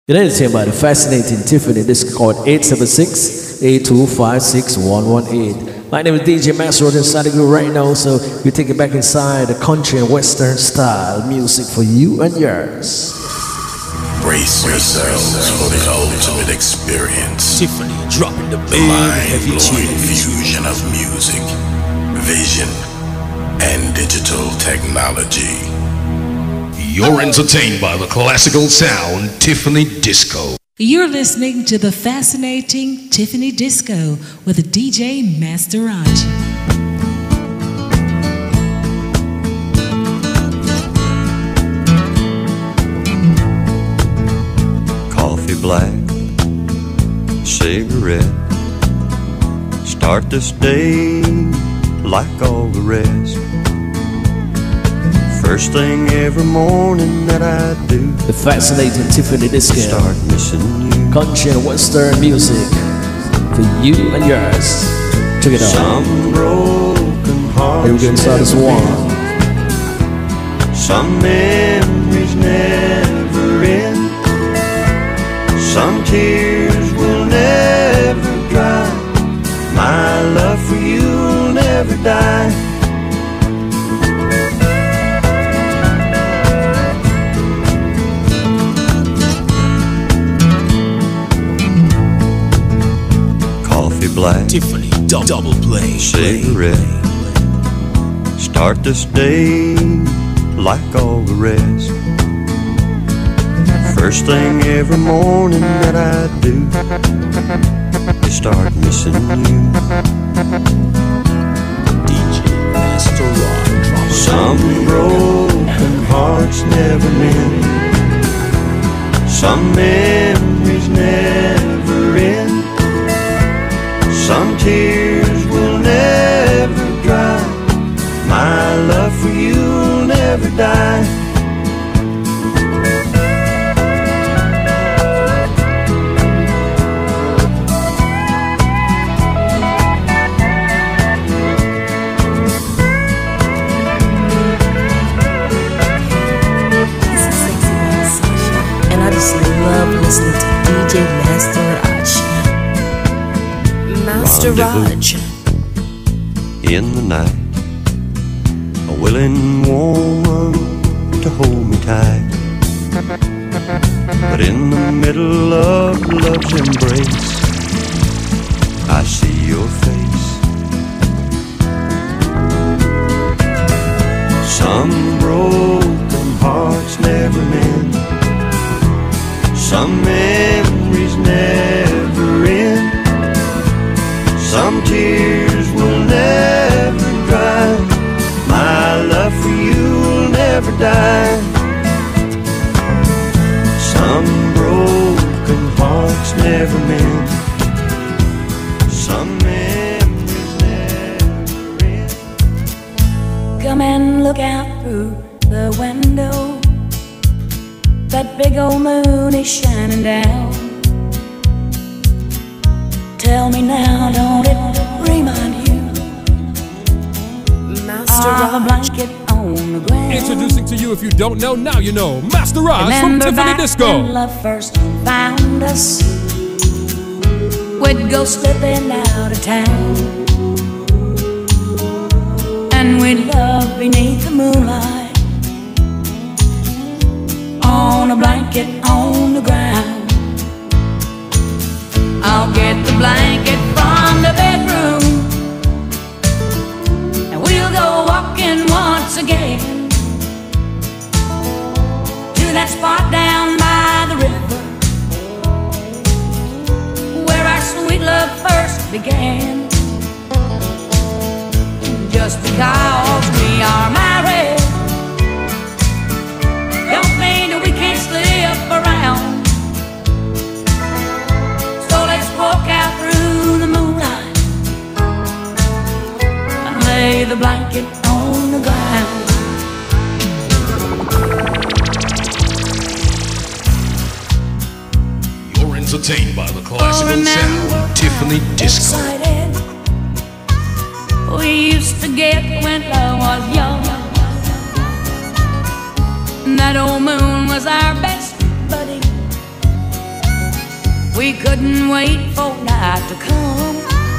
It is here by the fascinating Tiffany. This is called 876-8256-118. My name is DJ Master inside the group right now, so we take it back inside the country and western style music for you and yours. Brace yourselves for the ultimate experience. Tiffany dropping the mind-blowing fusion of music, vision, and digital technology. You're entertained by the classical sound Tiffany Disco. You're listening to the fascinating Tiffany Disco with DJ Master Raj. Coffee black, cigarette. Start this day like all the rest. First thing every morning that I do, the fascinating Tiffany Disco. Start missing you. Country and western music for you and yours. Check it out. Some broken hearts. Here we go inside this one. Some memories never end. Some tears will never dry. My love for you will never die. Black Tiffany double play cigarette. Start this day like all the rest. First thing every morning that I do is start missing you. DJ Master Rod. Some broken hearts never mend. Some memories never end. Some tears will never dry. My love for you will never die. This is Sexy Sasha, and I just love listening to DJ Master Raj. Master Raj. In the night, a willing woman to hold me tight. But in the middle of love's embrace, I see your face. Some broken hearts never mend. Some memories never end. Some tears will never dry. My love for you will never die. Some broken hearts never mend. Some memories never end. Come and look out through the window. That big old moon is shining down. Tell me now, don't it remind you Master of a Raj? blanket on the ground? Introducing to you, if you don't know, now you know, Master Raj from Remember Tiffany back Disco. when love first found us, we'd go slipping out of town, and we'd love beneath the moonlight, on a blanket on the ground. I'll get the blanket from the bedroom, and we'll go walking once again to that spot down by the river where our sweet love first began. Just because we are married don't mean that we can't slip around. Walk out through the moonlight and lay the blanket on the ground. You're entertained by the classical sound Tiffany Disco. Excited we used to get when love was young. That old moon was our best buddy. We couldn't wait for night to come.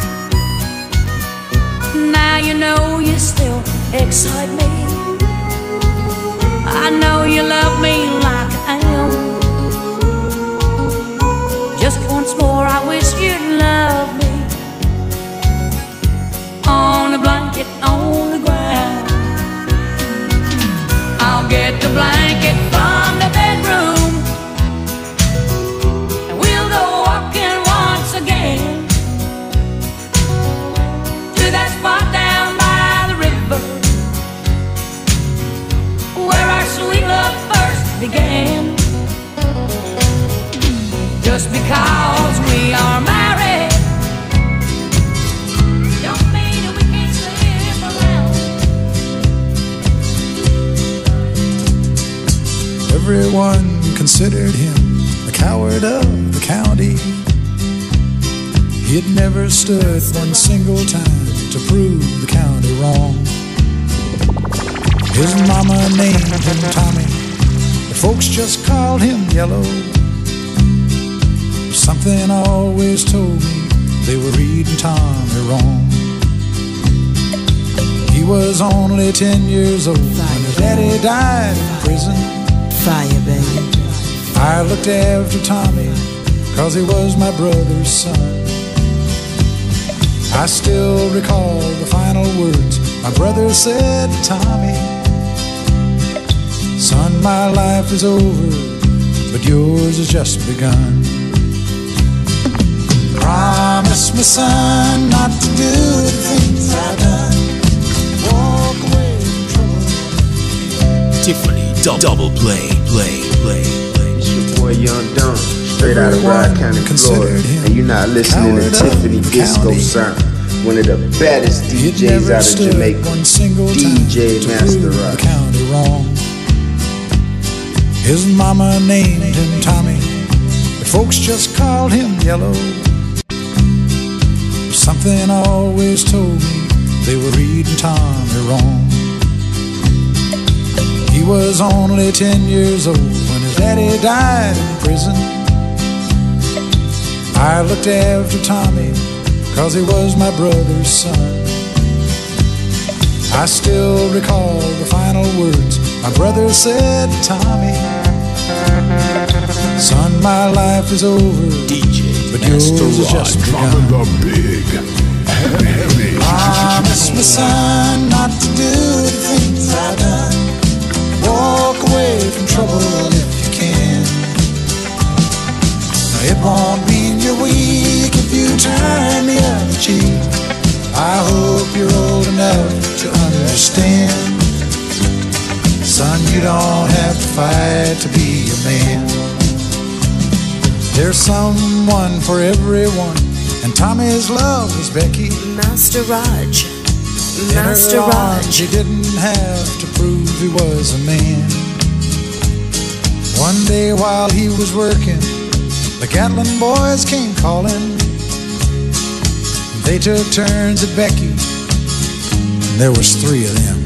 Now you know you still excite me. I know you love me like I am. Just once more I wish you'd love me. On a blanket on the ground. I'll get the blanket from the bedroom, and we'll go walking once again to that spot down by the river where our sweet love first began. Just because we are married don't mean that we can't slip around. Everyone considered him the coward of the county. He had never stood one single time to prove the county wrong. His mama named him Tommy, but folks just called him Yellow. Something always told me they were reading Tommy wrong. He was only 10 years old when his daddy died in prison. Fire, baby. I looked after Tommy 'cause he was my brother's son. I still recall the final words my brother said to Tommy. Son, my life is over, but yours has just begun. Promise me, son, not to do the things I've done. Walk away from trouble. Tiffany double play. It's your boy Young Don, straight out of Rod County, Florida, and you're not listening to Tiffany Disco Sound, one of the baddest DJs out of Jamaica, DJ Master Rod. His mama named him Tommy, but folks just called him Yellow. Something always told me they were reading Tommy wrong. He was only 10 years old when his daddy died in prison. I looked after Tommy 'cause he was my brother's son. I still recall the final words my brother said to Tommy. Son, my life is over, DJ, but yours has just begun. The big, heavy. Promise me, son, not to do the things I've done. Walk away from trouble if you can. Now, it won't mean you're weak if you turn the other cheek. I hope you're old enough to understand. Son, you don't have to fight to be a man. There's someone for everyone, and Tommy's love was Becky. Master Raj. Master Raj. He didn't have to prove he was a man. One day while he was working, the Gatlin boys came calling. They took turns at Becky, and there was 3 of them.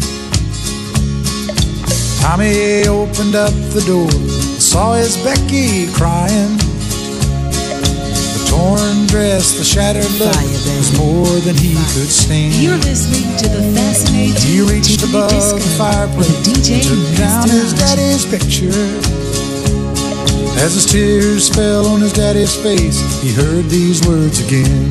Tommy opened up the door and saw his Becky crying. The torn dress, the shattered look was more than he could stand. You're listening to the fascinating He reached Tiffany above Disco the fireplace with DJ and took down Master his Raj. daddy's picture. As his tears fell on his daddy's face, he heard these words again.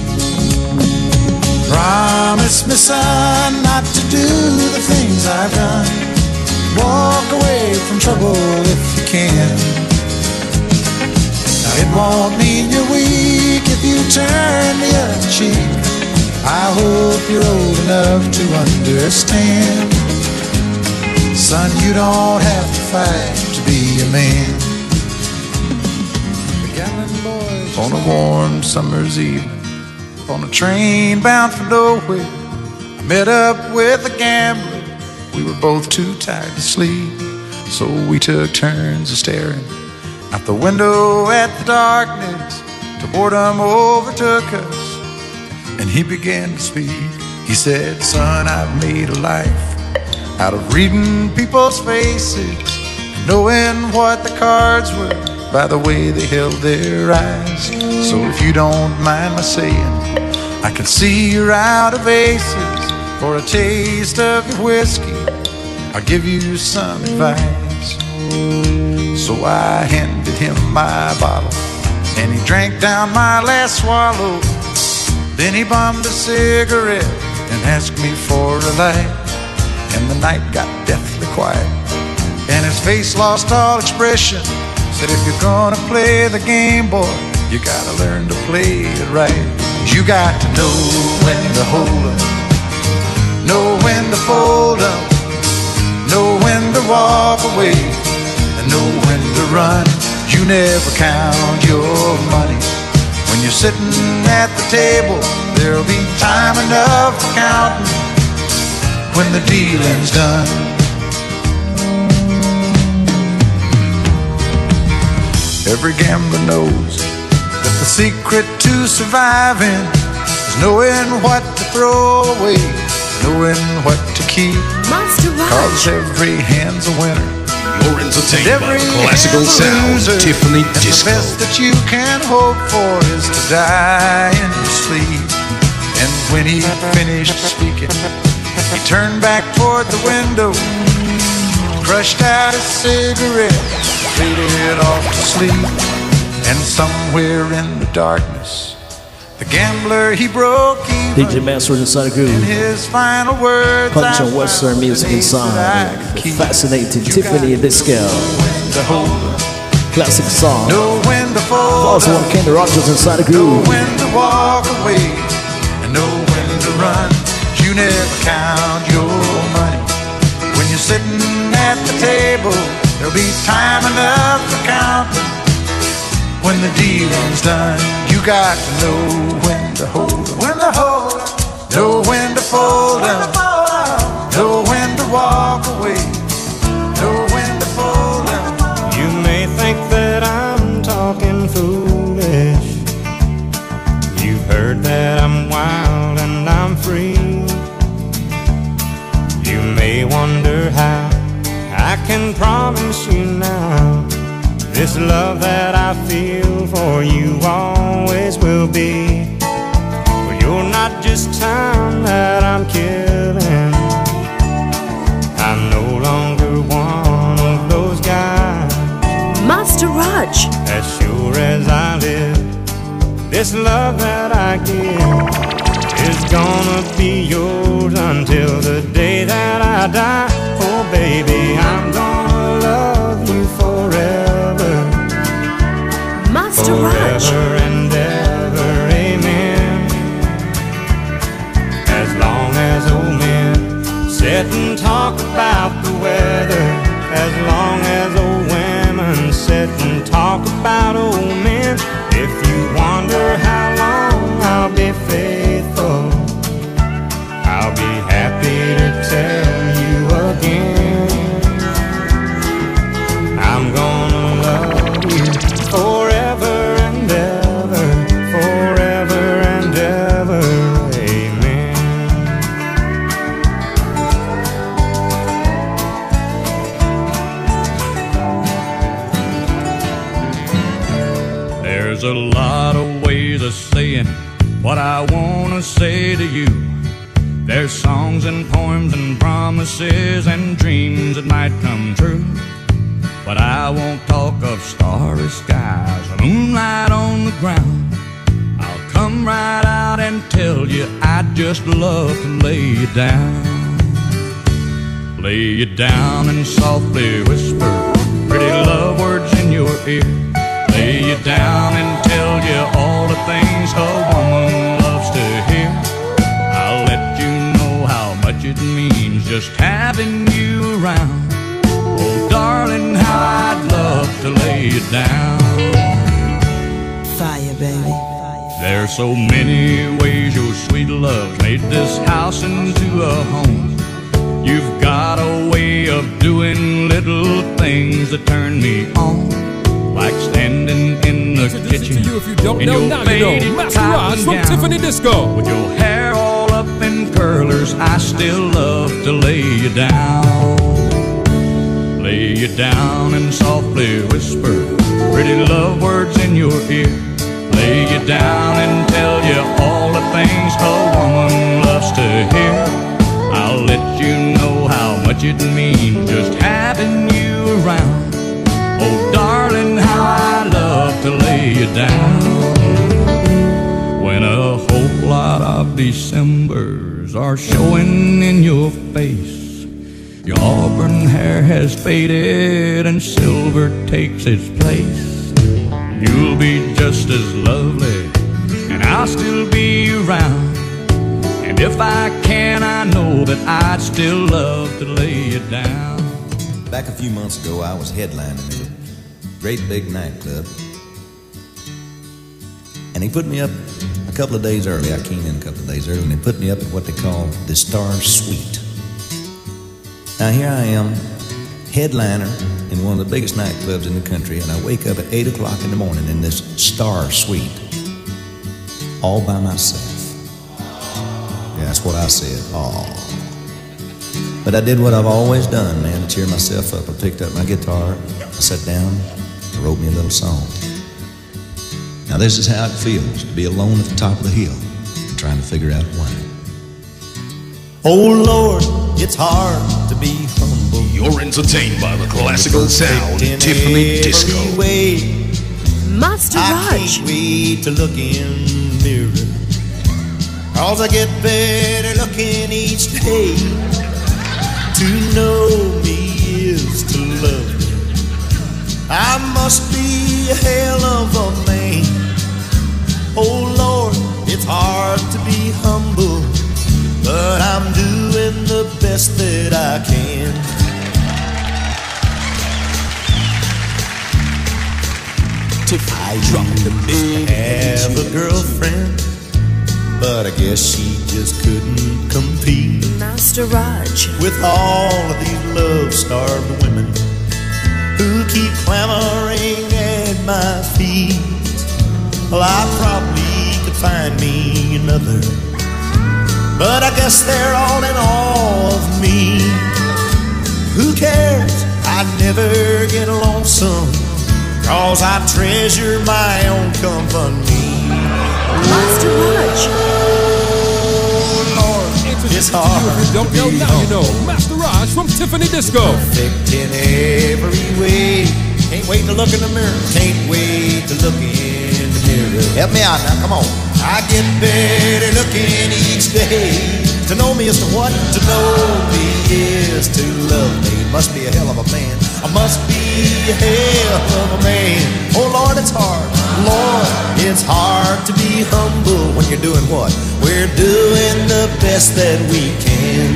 Promise me, son, not to do the things I've done. Walk away from trouble if you can. Now, it won't mean you're weak if you turn the other cheek. I hope you're old enough to understand. Son, you don't have to fight to be a man. The Gatlin boys on a warm summer's evening, on a train bound for nowhere, I met up with a gambler. We were both too tired to sleep, so we took turns of staring out the window at the darkness till boredom overtook us, and he began to speak. He said, son, I've made a life out of reading people's faces and knowing what the cards were by the way they held their eyes. So if you don't mind my saying, I can see you're out of aces. For a taste of your whiskey, I'll give you some advice. So I handed him my bottle, and he drank down my last swallow. Then he bummed a cigarette and asked me for a light. And the night got deathly quiet, and his face lost all expression. Said, if you're gonna play the game, boy, you gotta learn to play it right. You got to know when to hold up, know when to fold up, know when to walk away, and know when to run. You never count your money when you're sitting at the table. There'll be time enough for counting when the dealing's done. Every gambler knows that the secret to surviving is knowing what to throw away, knowing what to keep. Cause every hand's a winner. You're entertained by classical sound, Tiffany Disco. The best that you can hope for is to die in your sleep. And when he finished speaking, he turned back toward the window, crushed out a cigarette, faded off to sleep. And somewhere in the darkness, the gambler, he broke even. DJ Master inside the groove. In his final words, punch on Western music inside. The fascinating Tiffany Disco. Classic song. Know when to fold also on Kenny Rogers inside the groove. Know when to walk away and know when to run. You never count your money when you're sitting at the table. There'll be time enough for counting when the dealing's done. You got to know when to hold them, when to hold them, know when to fold them, know when to walk away, know when to fold them. You may think that I'm talking foolish. You've heard that I'm wild and I'm free. You may wonder how I can promise you now this love that I feel for you always will be. Well, you're not just time that I'm killing. I'm no longer one of those guys. Master Raj. As sure as I live, this love that I give is gonna be yours until the day that I die. Oh baby, I'm gonna love you forever. Master Raj. Forever and ever, amen. As long as old men sit and talk about the weather, as long as old women sit and talk about old men. If you wonder how long I'll be faithful, I'll be happy to tell you again. I'm gonna love you forever and ever, forever and ever, amen. There's a lot of ways of saying what I wanna say to you. There's songs and poems and promises and dreams that might come true. But I won't talk of starry skies or moonlight on the ground. I'll come right out and tell you I'd just love to lay you down. Lay you down and softly whisper pretty love words in your ear. Lay you down and tell you all the things a woman loves to hear. I'll let you know how much it means just having you around. Oh, darling, how I'd love to lay you down. Fire, baby. There's so many ways your sweet love's made this house into a home. You've got a way of doing little things that turn me on. Like standing in the kitchen to you if you don't in know, your now you know. faded Master Raj from gown, Tiffany Disco. with your hair all up in curlers, I still love to lay you down. Lay you down and softly whisper pretty love words in your ear, lay you down and tell you all the things a woman loves to hear. I'll let you know how much it means just having you around. Oh darling, how I love to lay you down. When a whole lot of Decembers are showing in your face, your auburn hair has faded and silver takes its place. You'll be just as lovely and I'll still be around. And if I can, I know that I'd still love to lay you down. Back a few months ago, I was headlining at a great big nightclub. And he put me up a couple of days early. I came in a couple of days early, and he put me up at what they call the Star Suite. Now here I am, headliner in one of the biggest nightclubs in the country, and I wake up at 8 o'clock in the morning in this Star Suite, all by myself. Yeah, that's what I said, aw. But I did what I've always done, man, to cheer myself up. I picked up my guitar, I sat down, I wrote me a little song. Now this is how it feels to be alone at the top of the hill, trying to figure out why. Oh Lord, it's hard to be humble. You're entertained by the classical sound, Tiffany Disco. Master Raj. I can't wait to look in the mirror, 'cause I get better looking each day. To know me is to love me. I must be a hell of a man. Oh Lord, it's hard to be humble, but I'm doing the best that I can. I used to have a girlfriend, but I guess she just couldn't compete. Master Raj. With all of these love-starved women who keep clamoring at my feet. Well, I probably could find me another, but I guess they're all in awe of me. Who cares? I never get lonesome, 'cause I treasure my own company. Master Raj. Oh Lord, it's hard. If you don't know, now you know. Master Raj from Tiffany Disco. Perfect in every way. Can't wait to look in the mirror. Can't wait to look in the mirror. Help me out now, come on. I get better looking each day. To know me is to what? To know me is to love me. Must be a hell of a man. I must be a hell of a man. Oh Lord, it's hard. Lord, it's hard to be humble when you're doing what? We're doing the best that we can.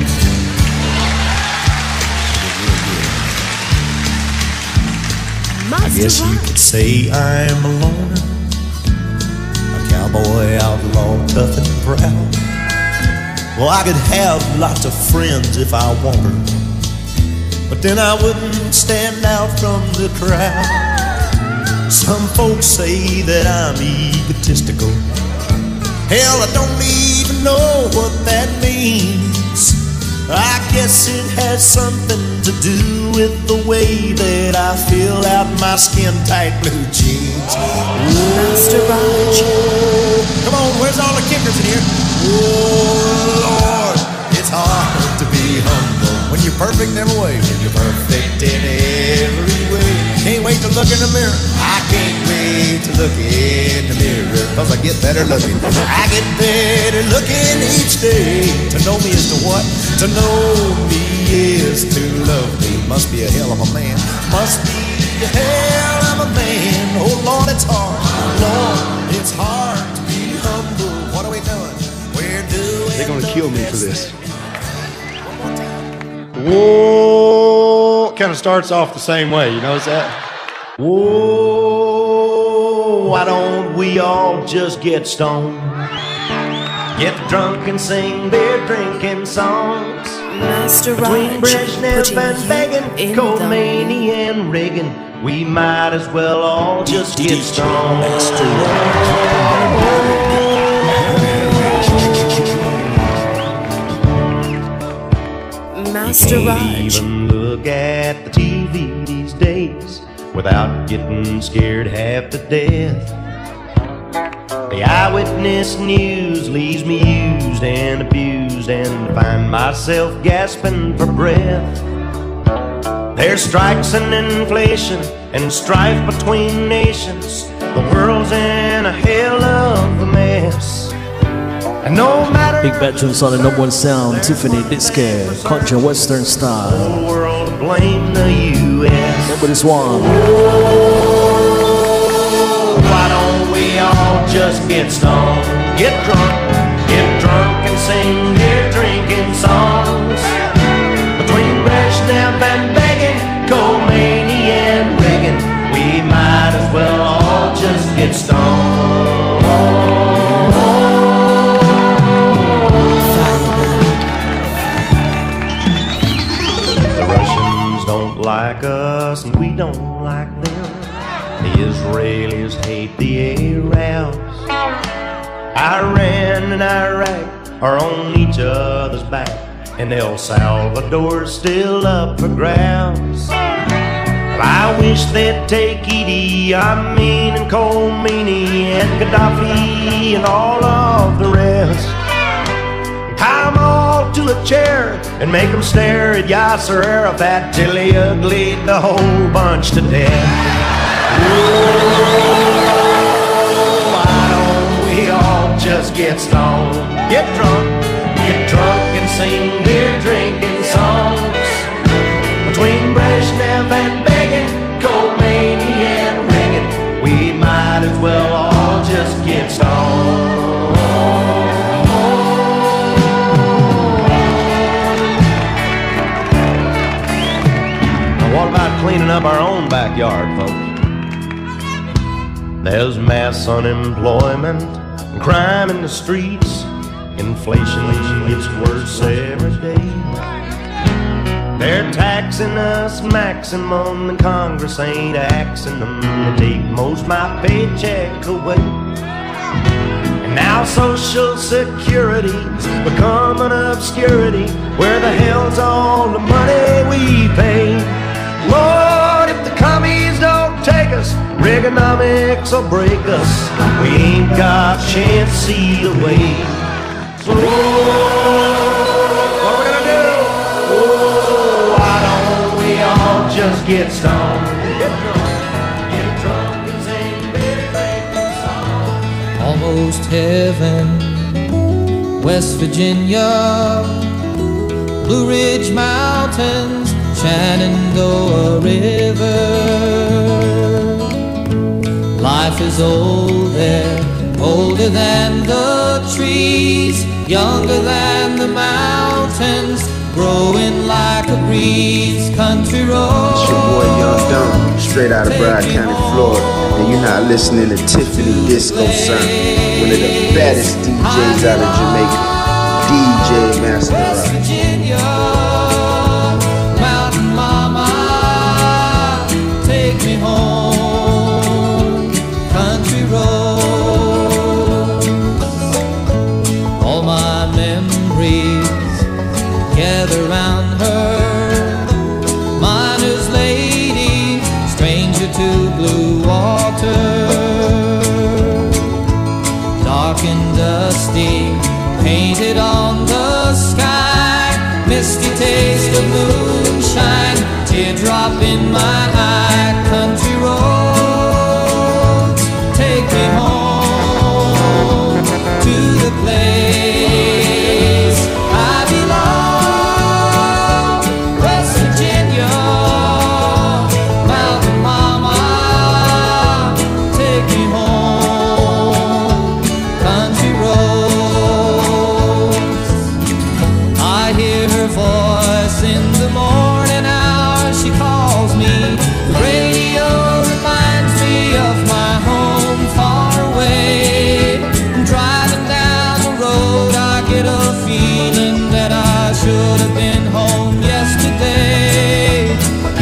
I guess you could say I'm a loner, a cowboy outlaw, tough and proud. Well, I could have lots of friends if I wanted, but then I wouldn't stand out from the crowd. Some folks say that I'm egotistical. Hell, I don't even know what that means. I guess it has something to do with the way that I fill out my skin-tight blue jeans. Master Raj. Come on, where's all the kickers in here? Oh Lord, it's hard to be humble when you're perfect in every way. When you're perfect in every way. Can't wait to look in the mirror. I can't wait to look in the mirror, 'cause I get better looking. I get better looking each day. To know me is to what? To know me is to love me. Must be a hell of a man. Must be a hell of a man. Oh Lord, it's hard. Lord, it's hard to be humble. What are we doing? We're doing. They're gonna kill me for this. Whoa, kind of starts off the same way, you notice that? Whoa, why don't we all just get stoned? Get drunk and sing beer drinking songs. Master Between Raj, Brezhnev putting and you Begin, in Khomeini and Reagan, we might as well all just get stoned. Master You can't Raj. even look at the TV these days without getting scared half to death. The eyewitness news leaves me used and abused, and find myself gasping for breath. There's strikes and inflation and strife between nations. The world's in a hell of a mess. And no matter Big veterans on the number one sound, Tiffany Disco, country and western style. the world to blame the U.S. Remember this one. Why don't we all just get stoned, get drunk and sing their drinking songs? Between Brezhnev and Begin, Khomeini and Reagan, we might as well all just get stoned. The Russians don't like us and we don't like them. The Israelis hate the Arabs. Iran and Iraq are on each other's back, and El Salvador's still up for grabs. But I wish they'd take Idi Amin and Khomeini and Gaddafi and all of the rest, tie them all to a chair and make them stare at Yasser Arafat till he uglied the whole bunch to death. Why don't we all just get stoned, get drunk and sing their drinking songs? Between Brezhnev and Begin, Khomeini and Reagan, we might as well all just get stoned. Now what about cleaning up our own backyard, folks? There's mass unemployment and crime in the streets. Inflation gets worse every day. They're taxing us maximum, and Congress ain't axing them to take most my paycheck away. And now Social Security's become an obscurity. Where the hell's all the money we pay? Lord, if the commies don't take us, Reaganomics will break us. We ain't got a chance to see the way. So, what we gonna do? Oh, why don't we all just get stoned, get drunk and sing their drinking songs? Almost heaven, West Virginia, Blue Ridge Mountains, Shenandoah River. Life is old there, older than the trees, younger than the mountains, growing like a breeze. Country road. It's your boy Young Dumb, straight out of Broward County, Florida, and you're not listening to Tiffany Disco Sound, one of the baddest DJs out of Jamaica, DJ Master Rock. Mountain Mama, take me home, country road. All my memories gather round her, miner's lady, stranger to blue water, dark and dusty, painted on the sky, misty taste of moonshine, teardrop in my eye. Country roads, take me home to the place I belong. West Virginia, Mountain Mama, take me home. Country roads, I hear her voice in the morning hour. She calls me. The radio reminds me of my home far away. Driving down the road, I get a feeling that I should have been home yesterday.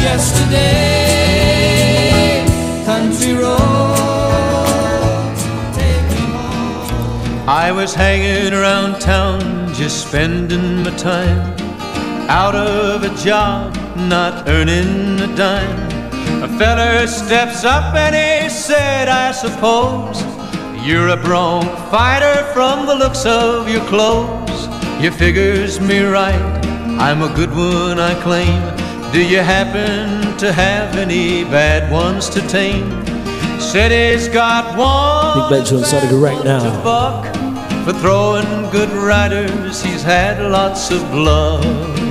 Yesterday, country roads, take me home. I was hanging around town, just spending my time, out of a job, not earning a dime. A feller steps up and he said, I suppose you're a bronc fighter from the looks of your clothes. You figures me right, I'm a good one, I claim. Do you happen to have any bad ones to tame? Said he's got one Big Benjamin starting right now. buck. For throwing good riders, he's had lots of blood.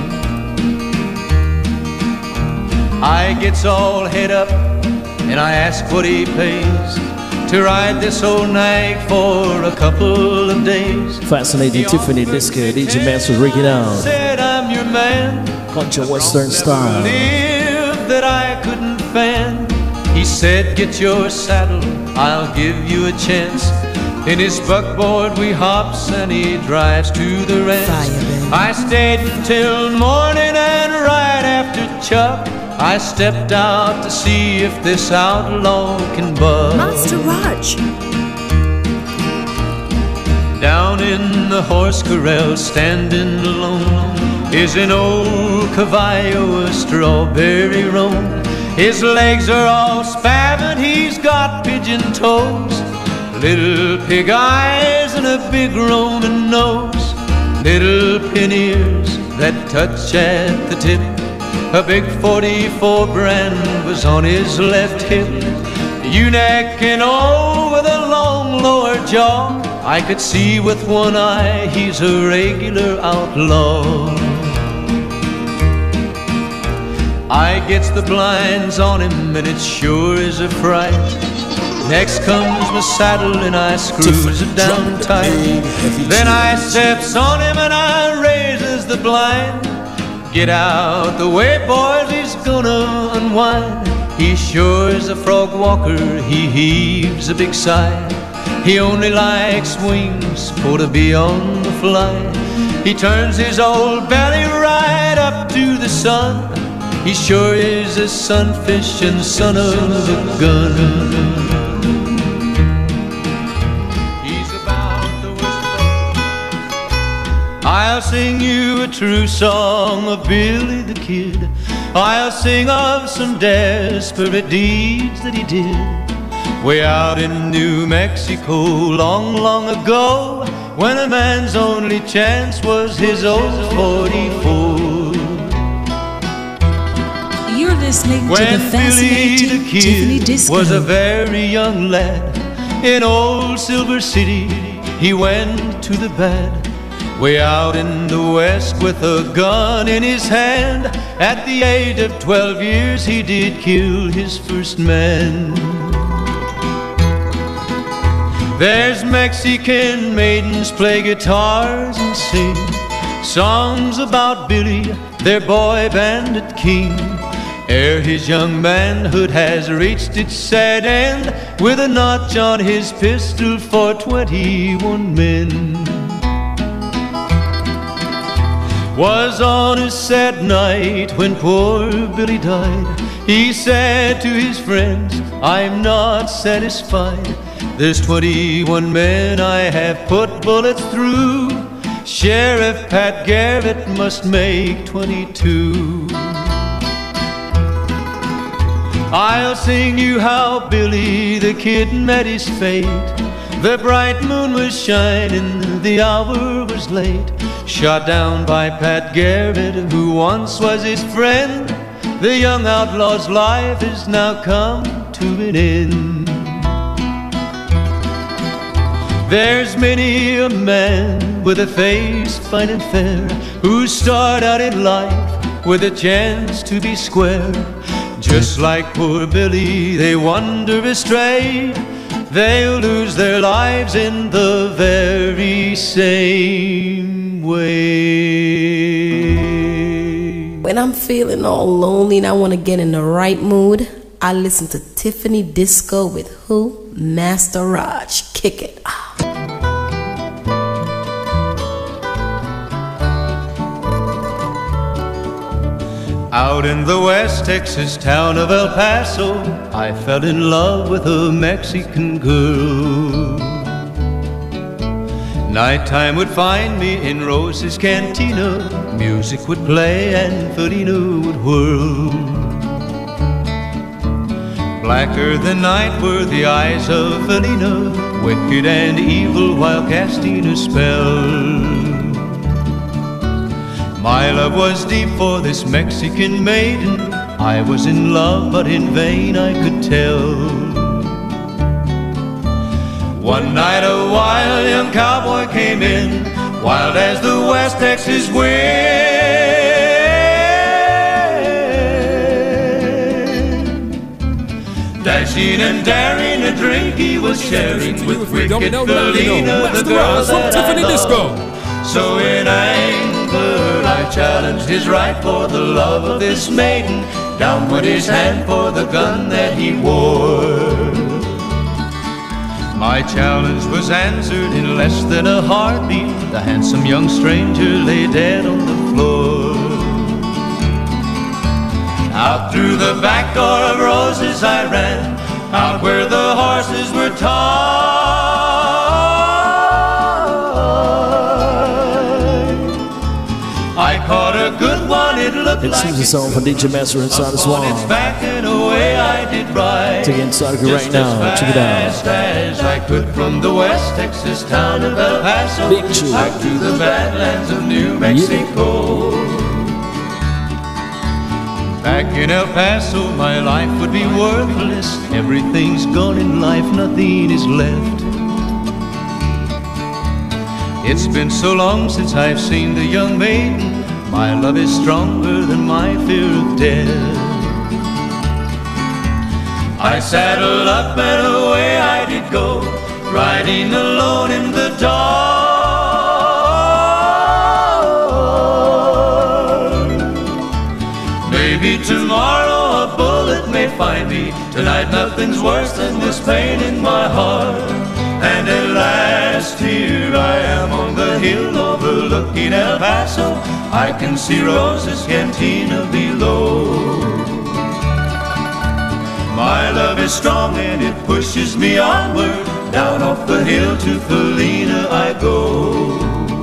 I gets all head up and I ask what he pays to ride this old nag for a couple of days. Fascinating Tiffany Disco, DJ Master Ricky down. Said I'm your man, Country Western style. live that I couldn't fan. He said, get your saddle, I'll give you a chance. In his buckboard we hops and he drives to the ranch. I stayed until morning and right after Chuck I stepped out to see if this outlaw can buck. Master Raj. Down in the horse corral, standing alone, is an old caballo, a strawberry roan. His legs are all spavined, he's got pigeon toes, little pig eyes and a big Roman nose, little pin ears that touch at the tip. A big 44 brand was on his left hip. Ewe-neck and all with a long lower jaw. I could see with one eye he's a regular outlaw. I gets the blinds on him and it sure is a fright. Next comes my saddle and I screws it down tight. Then I steps on him and I raises the blind. Get out the way, boys, he's gonna unwind. He sure is a frog walker, he heaves a big sigh. He only likes wings for to be on the fly. He turns his old belly right up to the sun. He sure is a sunfish and son of a gun. I'll sing you a true song of Billy the Kid. I'll sing of some desperate deeds that he did way out in New Mexico long, long ago, when a man's only chance was his old 44. You're listening to When the Billy fascinating the Tiffany Kid Disco. was a very young lad in old Silver City, he went to the bad. Way out in the west with a gun in his hand. At the age of 12 years he did kill his first man. There's Mexican maidens play guitars and sing songs about Billy, their boy bandit king. Ere his young manhood has reached its sad end, with a notch on his pistol for 21 men. Was on a sad night when poor Billy died. He said to his friends, I'm not satisfied. There's 21 men I have put bullets through. Sheriff Pat Garrett must make 22. I'll sing you how Billy the Kid met his fate. The bright moon was shining, the hour was late. Shot down by Pat Garrett, who once was his friend. The young outlaw's life has now come to an end. There's many a man with a face fine and fair, who start out in life with a chance to be square. Just like poor Billy, they wander astray. They'll lose their lives in the very same way. When I'm feeling all lonely and I want to get in the right mood, I listen to Tiffany Disco with who? Master Raj. Kick it. Out in the West Texas town of El Paso, I fell in love with a Mexican girl. Nighttime would find me in Rose's Cantina. Music would play and Felina would whirl. Blacker than night were the eyes of Felina, wicked and evil while casting a spell. My love was deep for this Mexican maiden. I was in love, but in vain I could tell. One night a wild young cowboy came in, wild as the West Texas wind. Dashing and daring, a drink he was sharing with wicked Felina, the girl that I loved. So in anger I challenged his right for the love of this maiden. Down went his hand for the gun that he wore. My challenge was answered in less than a heartbeat. The handsome young stranger lay dead on the floor. Out through the back door of roses I ran, out where the horses were tied. I caught a good one, it looked It seems like a song for DJ Master inside the Swan. its back and away I did ride. Take it inside right now. Check it out. Just as I could from the West Texas town of El Paso, back to the badlands of New Mexico. Back in El Paso, my life would be worthless. Everything's gone in life, nothing is left. It's been so long since I've seen the young maiden. My love is stronger than my fear of death. I saddled up and away I did go, riding alone in the dark. Maybe tomorrow a bullet may find me. Tonight nothing's worse than this pain in my heart. And at last here I am on the hill overlooking El Paso. I can see Rosa's cantina below. My love is strong and it pushes me onward. Down off the hill to Felina I go.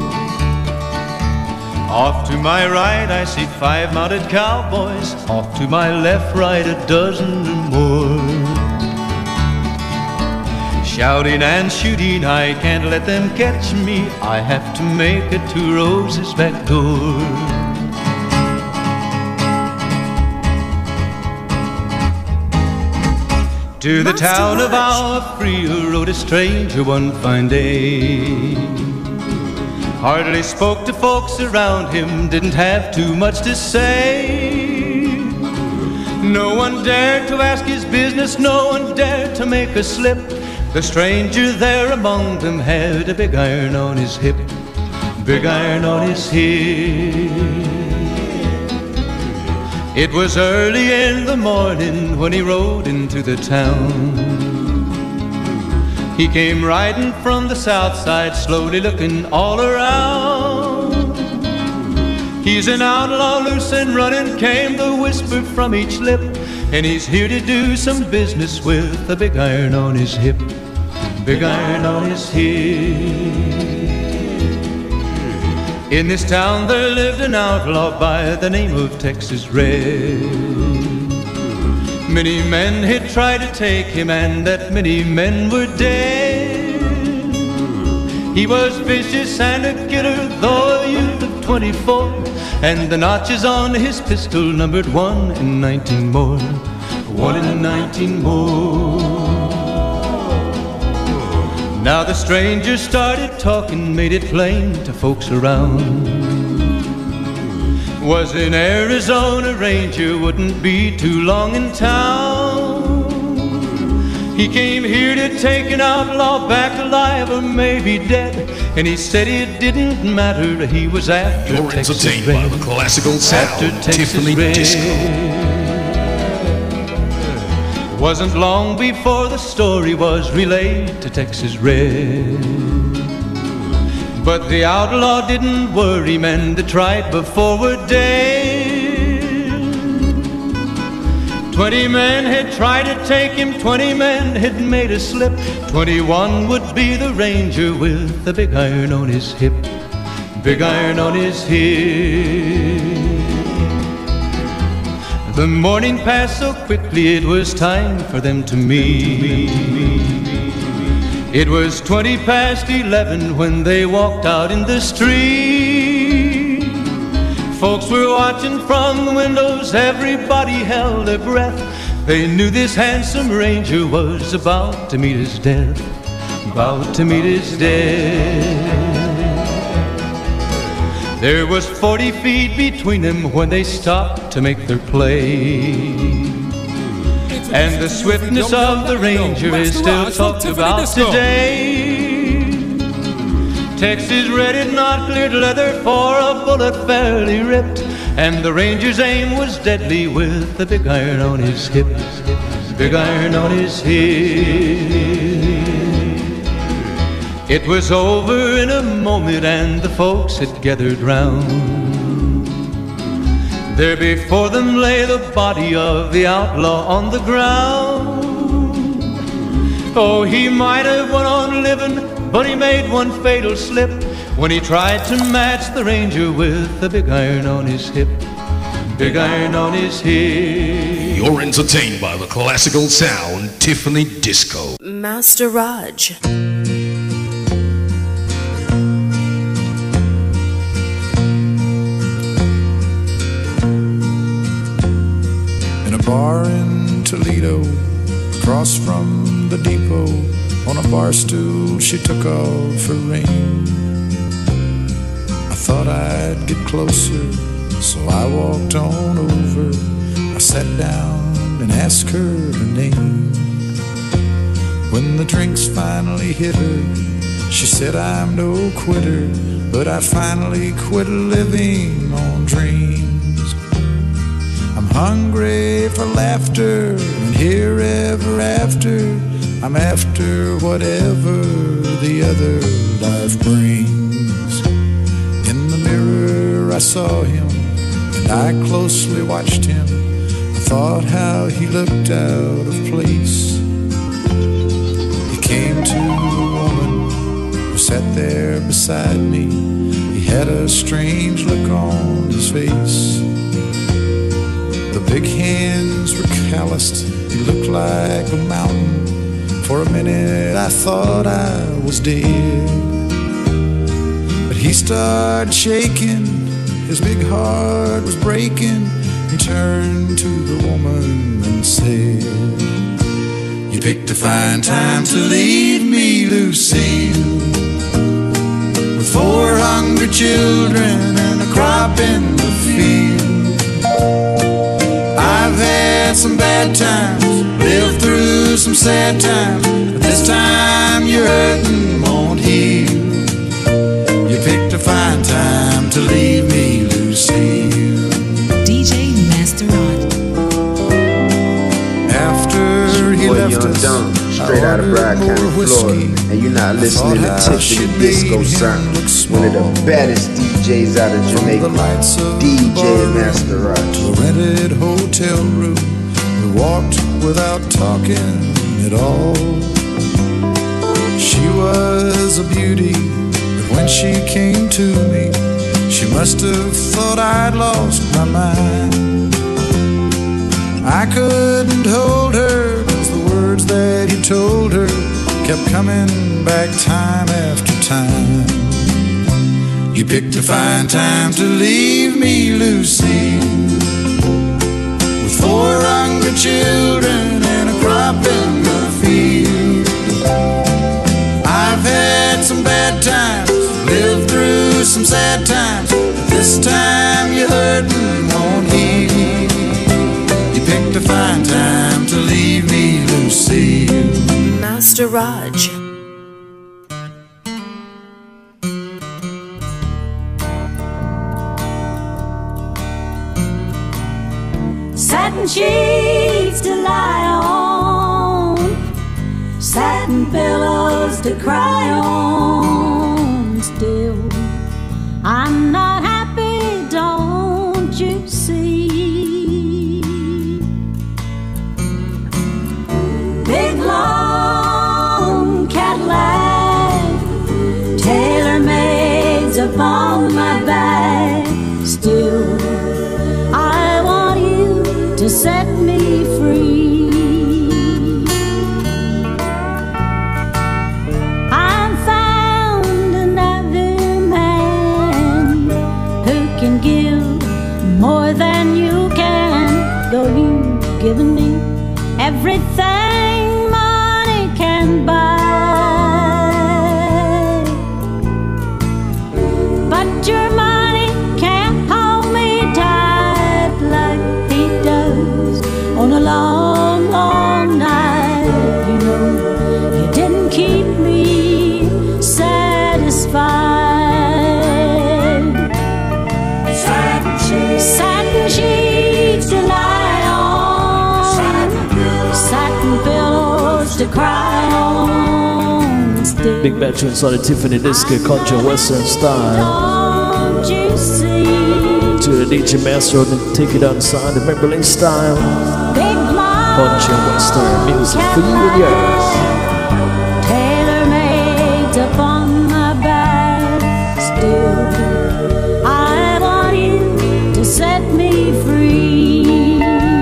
Off to my right I see 5 mounted cowboys. Off to my left, right, a dozen or more. Shouting and shooting, I can't let them catch me. I have to make it to Rosa's back door. To the town of Agua Fria rode a stranger one fine day. Hardly spoke to folks around him, didn't have too much to say. No one dared to ask his business, no one dared to make a slip. The stranger there among them had a big iron on his hip, big iron on his hip. It was early in the morning when he rode into the town. He came riding from the south side, slowly looking all around. He's an outlaw, loose and running, came the whisper from each lip. And he's here to do some business with a big iron on his hip, big iron on his hip. In this town there lived an outlaw by the name of Texas Red. Many men had tried to take him, and that many men were dead. He was vicious and a killer, though a youth of 24, and the notches on his pistol numbered 1 in 19 more, 1 in 19 more. Now the stranger started talking, made it plain to folks around. Was an Arizona Ranger, wouldn't be too long in town. He came here to take an outlaw back alive or maybe dead. And he said it didn't matter, he was after You're Texas entertained Red. by the classical sound, After Texas Tiffany Red. Disco. Wasn't long before the story was relayed to Texas Red. But the outlaw didn't worry, men that tried before were dead. 20 men had tried to take him, 20 men had made a slip. 21 would be the ranger with the big iron on his hip, big iron on his hip. The morning passed so quickly, it was time for them to meet. It was 11:20 when they walked out in the street. Folks were watching from the windows, everybody held their breath. They knew this handsome ranger was about to meet his death, about to meet his death. There was 40 feet between them when they stopped to make their play. And the swiftness of the ranger is still talked about today. Texas red had not cleared leather, for a bullet fairly ripped, and the ranger's aim was deadly with the big iron on his hip, big iron on his hip. It was over in a moment and the folks had gathered round. There before them lay the body of the outlaw on the ground. Oh, he might have went on living, but he made one fatal slip when he tried to match the ranger with the big iron on his hip, big iron on his hip. You're entertained by the classical sound Tiffany Disco. Master Raj. Bar in Toledo, across from the depot, on a bar stool she took off her ring. I thought I'd get closer, so I walked on over. I sat down and asked her her name. When the drinks finally hit her, she said I'm no quitter, but I finally quit living on dreams. I'm hungry for laughter, and here ever after, I'm after whatever the other life brings. In the mirror I saw him, and I closely watched him. I thought how he looked out of place. He came to a woman who sat there beside me. He had a strange look on his face. The big hands were calloused, he looked like a mountain. For a minute I thought I was dead. But he started shaking, his big heart was breaking. He turned to the woman and said, "You picked a fine time to leave me, Lucille, with 4 hungry children and a crop in the field. I've had some bad times, lived through some sad times, but this time your hurting won't heal. You picked a fine time to leave me, Lucille." DJ Master Rod. After he left us, straight out of Broward County, Florida, and you're not listening to Tiffany Disco Sound, one of the baddest DJs out of Jamaica, DJ Master Raj. A rented hotel room, we walked without talking at all. She was a beauty, but when she came to me, she must have thought I'd lost my mind. I couldn't hold her, 'cause the words that he told her kept coming back time after time. You picked a fine time to leave me, Lucille, with 4 hungry children and a crop in the field. I've had some bad times, lived through some sad times, but this time you're hurting won't heal. You picked a fine time to leave me, Lucille. Master Raj. Satin sheets to lie on, satin pillows to cry on. Still, I'm not happy, don't you see? Big long Cadillac, tailor-mades upon my back. Still, I want you to set me free. I'm found another man who can give more than you can, though you've given me everything money can buy. But your money can't hold me tight like he does on a long, long night. You know, you didn't keep me satisfied. Satin sheets to lie on, satin pillows to cry on. Still, Big Bad Tunes on the Tiffany Disco Country Western style. don't you see? To the DJ Master and take it outside the Memberlin style. Big mom Country Western music for you and yours. tailor-made upon my back. Still, I want you to set me free.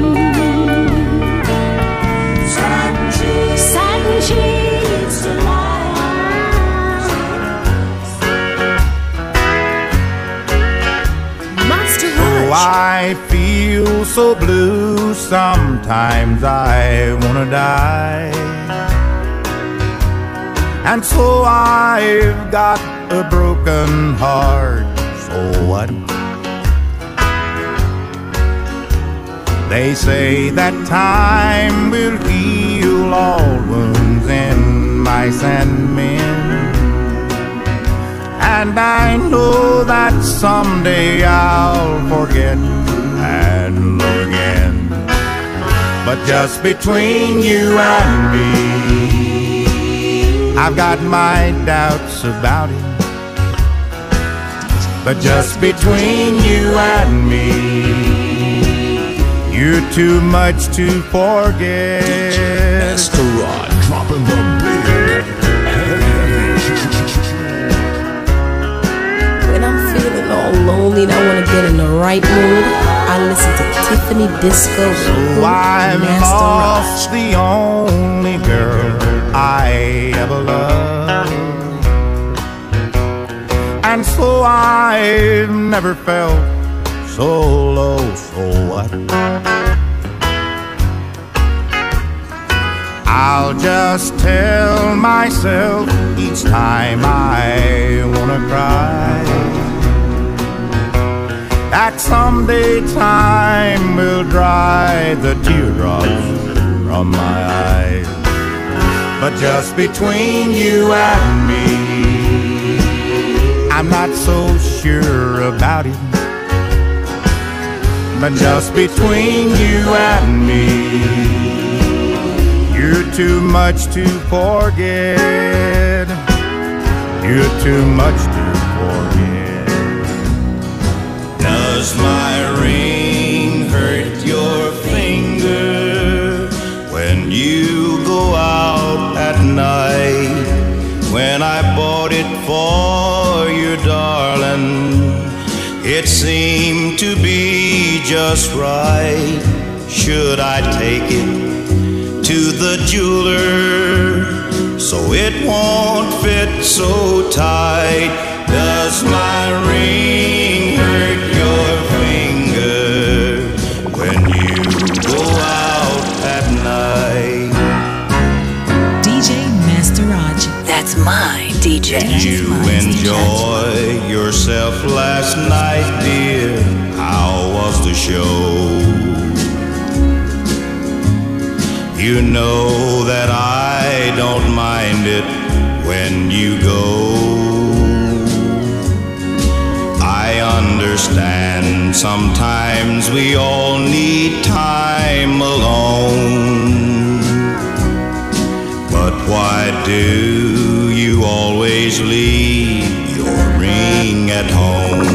Satin sheets to lie on. Monster Oh, I feel so blue, sometimes I wanna die. And so I've got a broken heart, so what? They say that time will heal all wounds in mice and men. And I know that someday I'll forget and love again. But just between you and me, I've got my doubts about it. But just between you and me, you're too much to forget. Master Rod dropping the beat. When I'm feeling all lonely and I want to get in the right mood, I listen to Tiffany Disco with So I've Master lost Raj. the only girl I ever loved. And so I've never felt so low, so what? I'll just tell myself each time I wanna cry that someday time will dry the teardrops from my eyes. But just between you and me, I'm not so sure about it. But just between you and me, you're too much to forget. You're too much to forget. Does my ring hurt your finger when you go out at night? When I bought it for your darling, it seemed to be just right. Should I take it to the jeweler so it won't fit so tight? Does my ring hurt your finger when you go out at night? DJ Master Raj. That's my DJ. Did you enjoy yourself last night, dear? How was the show? You know that I don't mind it when you go. I understand sometimes we all need time alone. But why do you always leave your ring at home?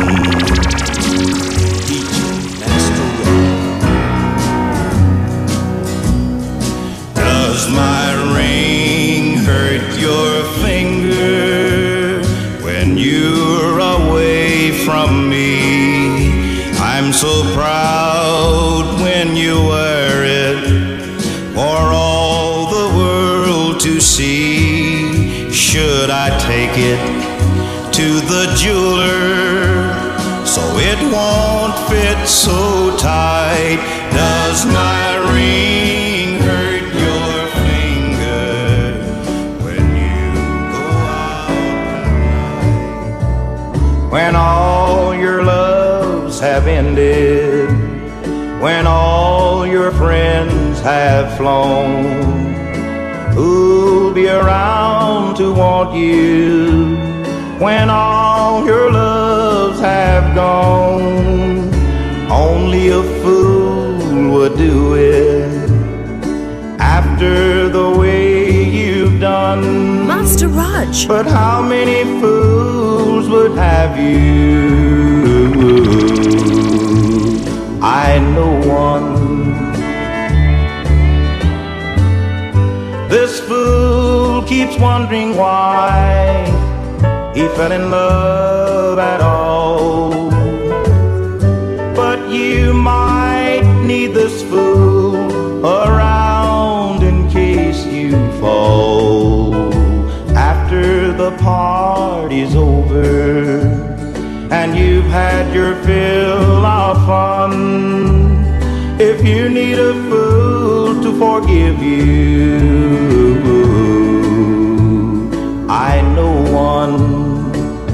Does my ring hurt your finger when you're away from me? I'm so proud when you wear take it to the jeweler so it won't fit so tight. Does my ring hurt your finger when you go out tonight? When all your loves have ended, when all your friends have flown, who'll be around to want you when all your loves have gone? Only a fool would do it after the way you've done. Master Raj. But how many fools would have you? I know one. This fool keeps wondering why he fell in love at all. But you might need this fool around in case you fall. After the party's over and you've had your fill of fun, if you need a fool to forgive you, I know one.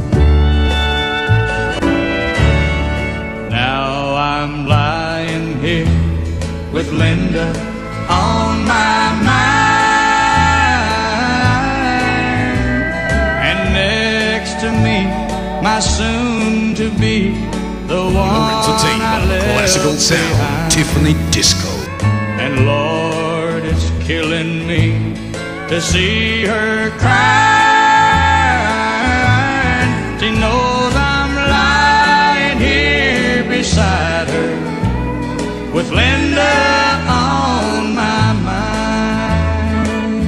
Now I'm lying here with Linda on my mind, and next to me, my soon-to-be, the one Entertained I by left Classical Sound, behind. Tiffany Disco. And Lord, it's killing me to see her crying. She knows I'm lying here beside her with Linda on my mind.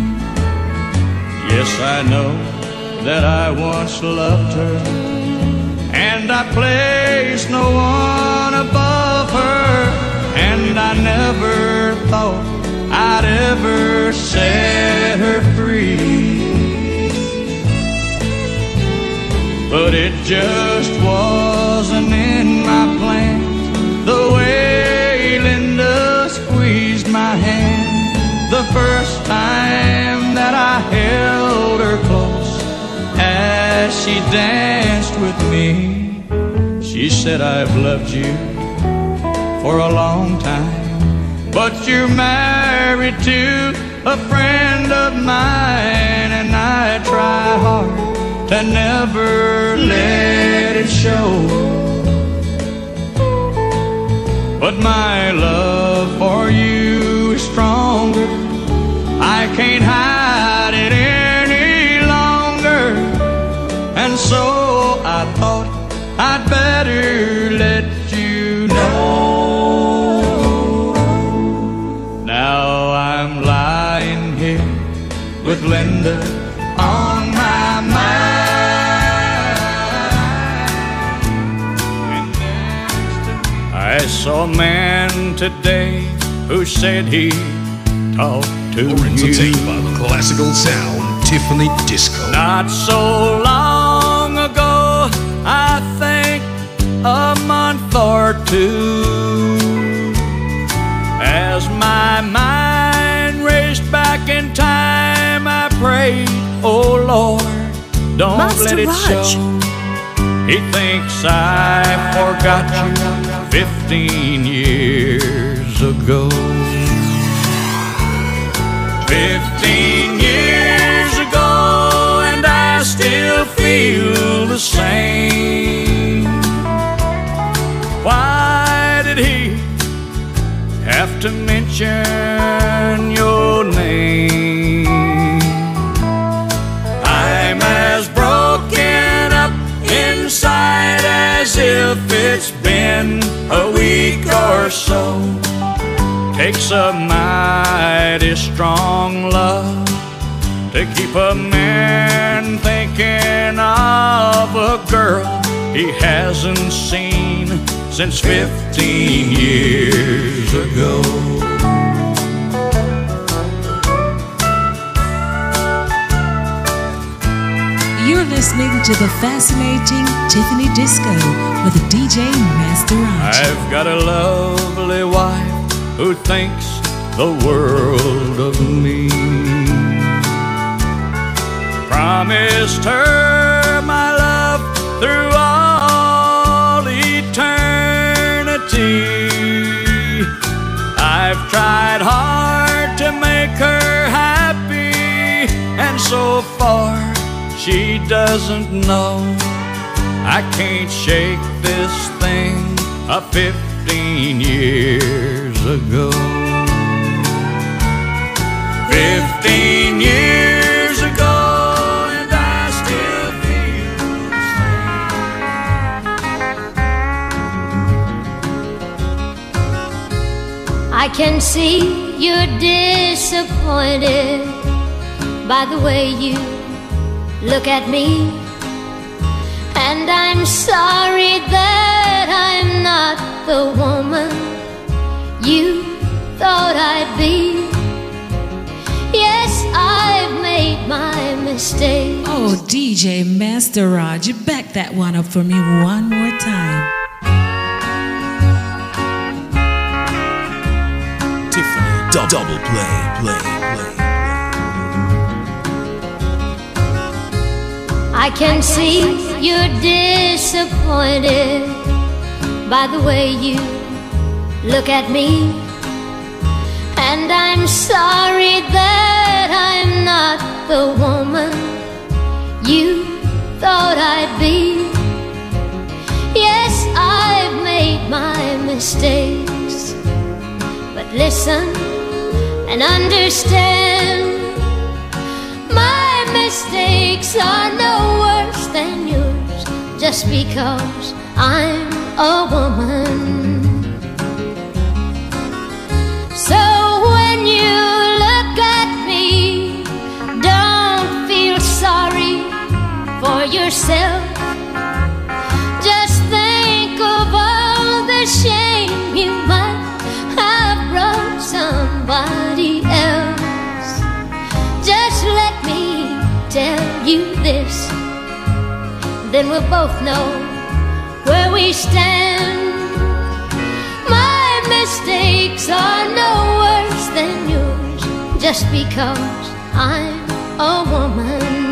Yes, I know that I once loved her, and I placed no one above her, and I never thought I'd ever set her free. But it just wasn't in my plans, the way Linda squeezed my hand the first time that I held her close as she danced with me. She said, I've loved you for a long time, but you're married to a friend of mine, and I try hard to never let it show. But my love for you is stronger, I can't hide it any longer, and so I thought I'd better let you know. Now I'm lying here with Linda on my mind. I saw a man today who said he talked to you. Entertained by the Classical Sound, Tiffany Disco. Not so long ago, I think a month or two, as my mind raced back in time, I prayed, oh Lord, don't Master let it Raj. show. He thinks I forgot you 15 years ago. 15 years ago, and I still feel the same. Why did he have to mention your name? I'm as broken up inside as if it's been a week or so. Takes a mighty strong love to keep a man thinking of a girl he hasn't seen since 15 years ago. You're listening to the fascinating Tiffany Disco with DJ Master Raj. I've got a lovely wife who thinks the world of me. Promised her my love through all eternity. I've tried hard to make her happy, and so far she doesn't know I can't shake this thing of 15 years ago. 15 years ago, and I still feel the same. I can see you're disappointed by the way you look at me, and I'm sorry that I'm not the woman you thought I'd be. Yes, I've made my mistake. Oh, DJ Master Raj, you back that one up for me one more time. Tiffany double play. I can see you're disappointed by the way you look at me, and I'm sorry that I'm not the woman you thought I'd be. Yes, I've made my mistakes, but listen and understand, my mistakes are no worse than yours just because I'm a woman. So when you look at me, don't feel sorry for yourself. Just think of all the shame you might have brought somebody else. Just let me tell you this, then we'll both know where we stand. My mistakes are no worse than yours just because I'm a woman.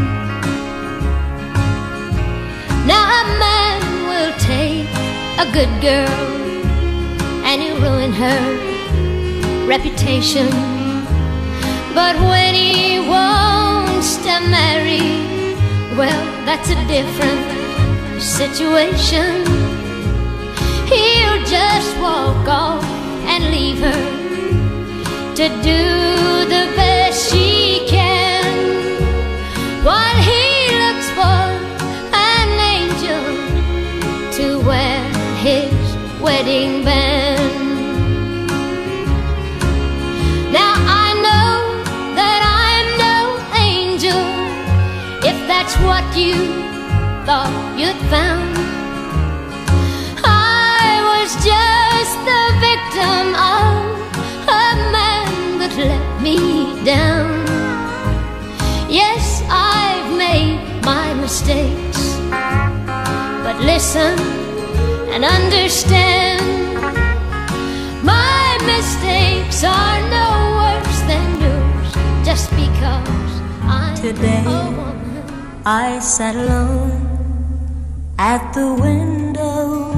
Now a man will take a good girl and he'll ruin her reputation, but when he wants to marry, well, that's a different situation. He'll just walk off and leave her to do the best she can, while he looks for an angel to wear his wedding band. Now I know that I'm no angel, if that's what you thought you'd found. I was just the victim of a man that let me down. Yes, I've made my mistakes, but listen and understand, my mistakes are no worse than yours just because I'm Today, a woman. I sat alone at the window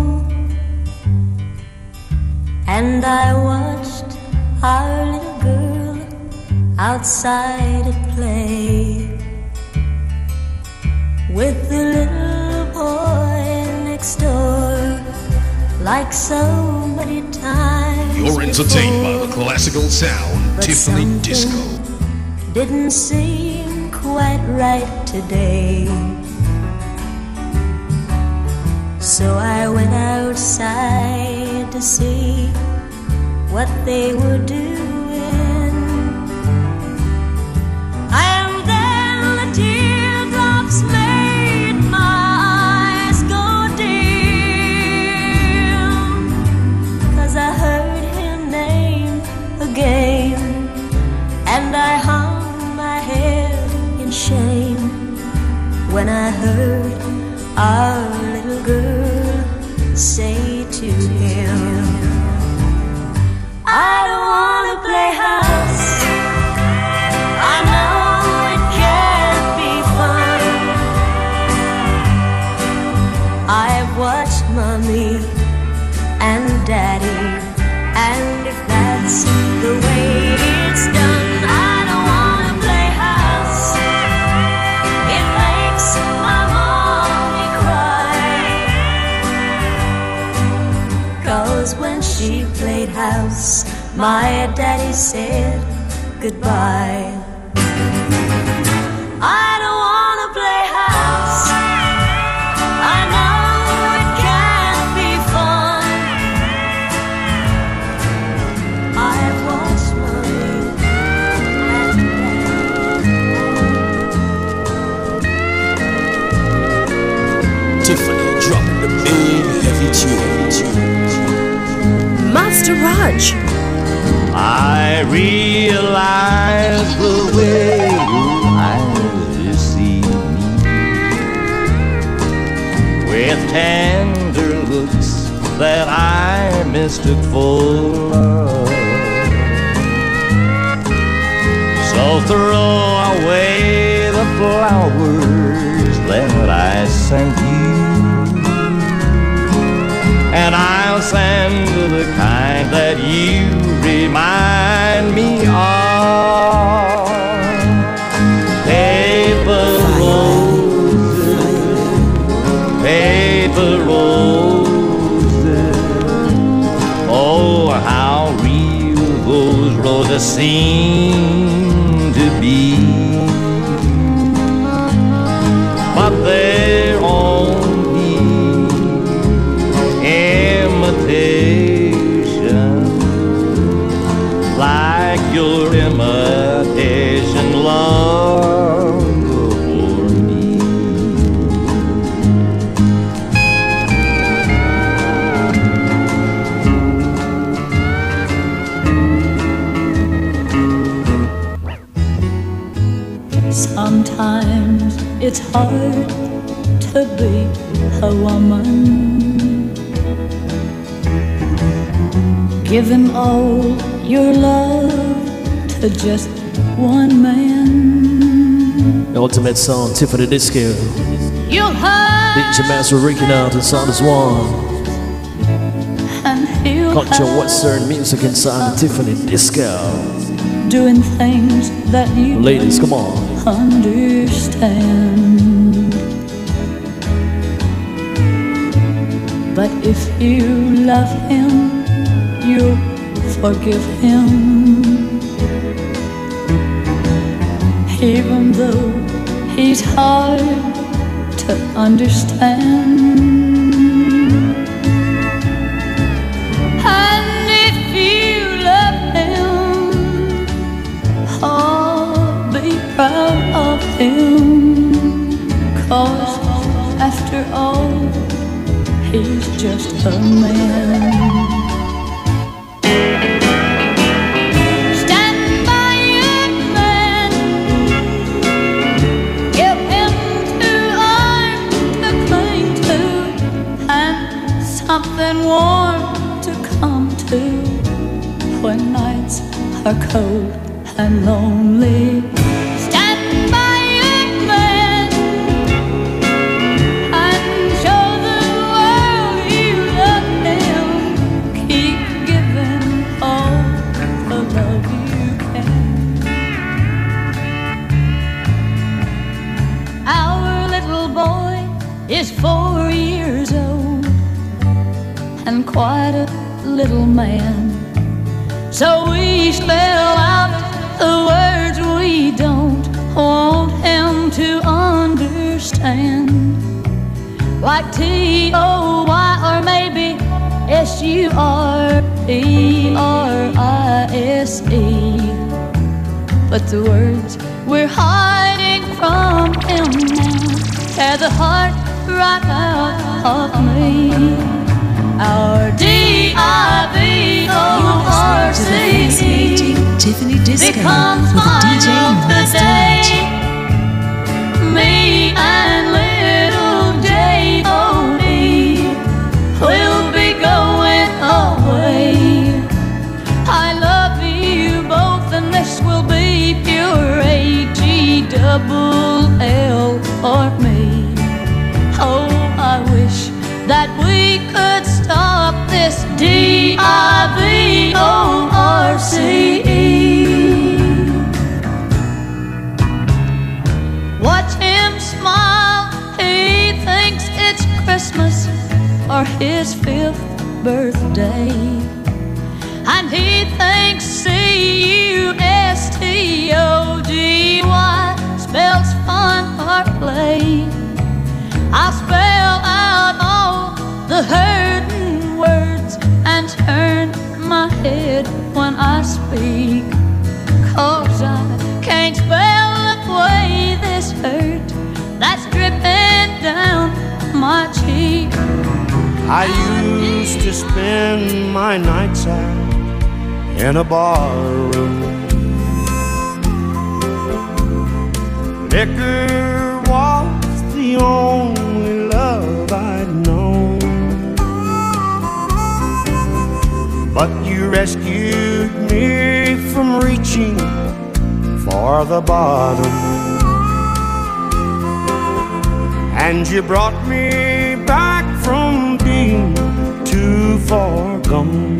and I watched our little girl outside at play with the little boy next door, like so many times. You're entertained by the classical sound, But Tiffany Disco. didn't seem quite right today. So I went outside to see what they were doing. And then the teardrops made my eyes go dim, 'cause I heard him name again, and I hung my head in shame. when I heard our little girl say to him, I don't wanna play house. I know it can't be fun. I've watched Mommy and Daddy, and if that's the way it's done, I don't wanna play house. It makes my mommy cry, 'cause when she played house, my daddy said goodbye. I don't wanna play house. I know it can't be fun. I've watched Mommy and Daddy. Tiffany dropping the big heavy tune. Master Raj. I realize the way your eyes deceive me, with tender looks that I mistook for love. So throw away the flowers that I sent you, and I'll send the kind that you remind me of. Paper roses, paper roses. Oh, how real those roses seem to be. But they're only imitation, like your imitation love for me. Sometimes it's hard to be a woman, giving all your love to just one man. The ultimate song, Tiffany Disco. You'll hurt DJ Master reaching out inside as one. and he'll Culture hurt, Western music inside the Tiffany Disco. doing things that you Ladies, come on. understand. But if you love him, you'll forgive him, even though he's hard to understand. And if you love him, oh, be proud of him, 'cause after all, he's just a man. Stand by your man, give him 2 arms to cling to, and something warm to come to when nights are cold and lonely. Stand by your man and show the world you love him. Keep giving all the love you can. Our little boy is 4 years old and quite a little man. So we spell out the words we don't want him to understand, like T-O-Y or maybe S-U-R-P-R-I-S-E. But the words we're hiding from him now tear the heart right out of me. Our D-I-V-O-R-C-E Tiffany Disco becomes with my DJ love Master today. Raj. Me and little J.O.E. will be going away. I love you both, and this will be pure A-G-double-L for me. Oh, I wish that we could stop this D-I-V-O-R-C-E. Watch him smile, he thinks it's Christmas or his 5th birthday. And he thinks C-U-S-T-O-G-Y spells fun or play. I'll spell out all the hurting words and turn my head when I speak, 'cause I can't spell away this hurt that's dripping down my cheek. I used to spend my nights out in a bar room. Liquor was the only love I'd known, but you rescued me from reaching for the bottom, and you brought me back from being too far gone.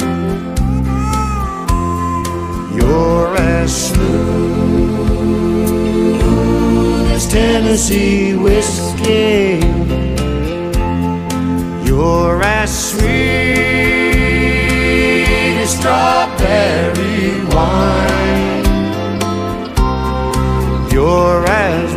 You're as smooth as Tennessee whiskey. You're as sweet as strawberry wine. You're as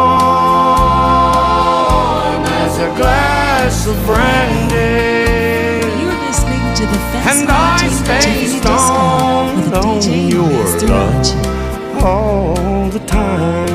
warm as a glass of brandy. You're listening to the And I fascinating stay Tiffany Disco with stoned on DJ your Master love Raj. all the time.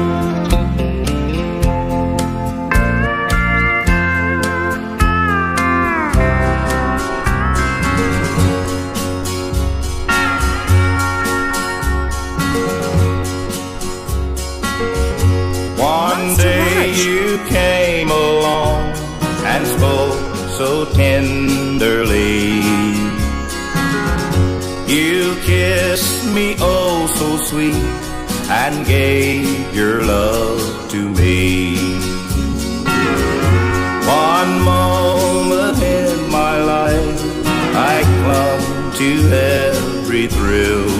One day you came along and spoke so tenderly. You kissed me oh so sweet and gave your love to me. One moment in my life I clung to every thrill.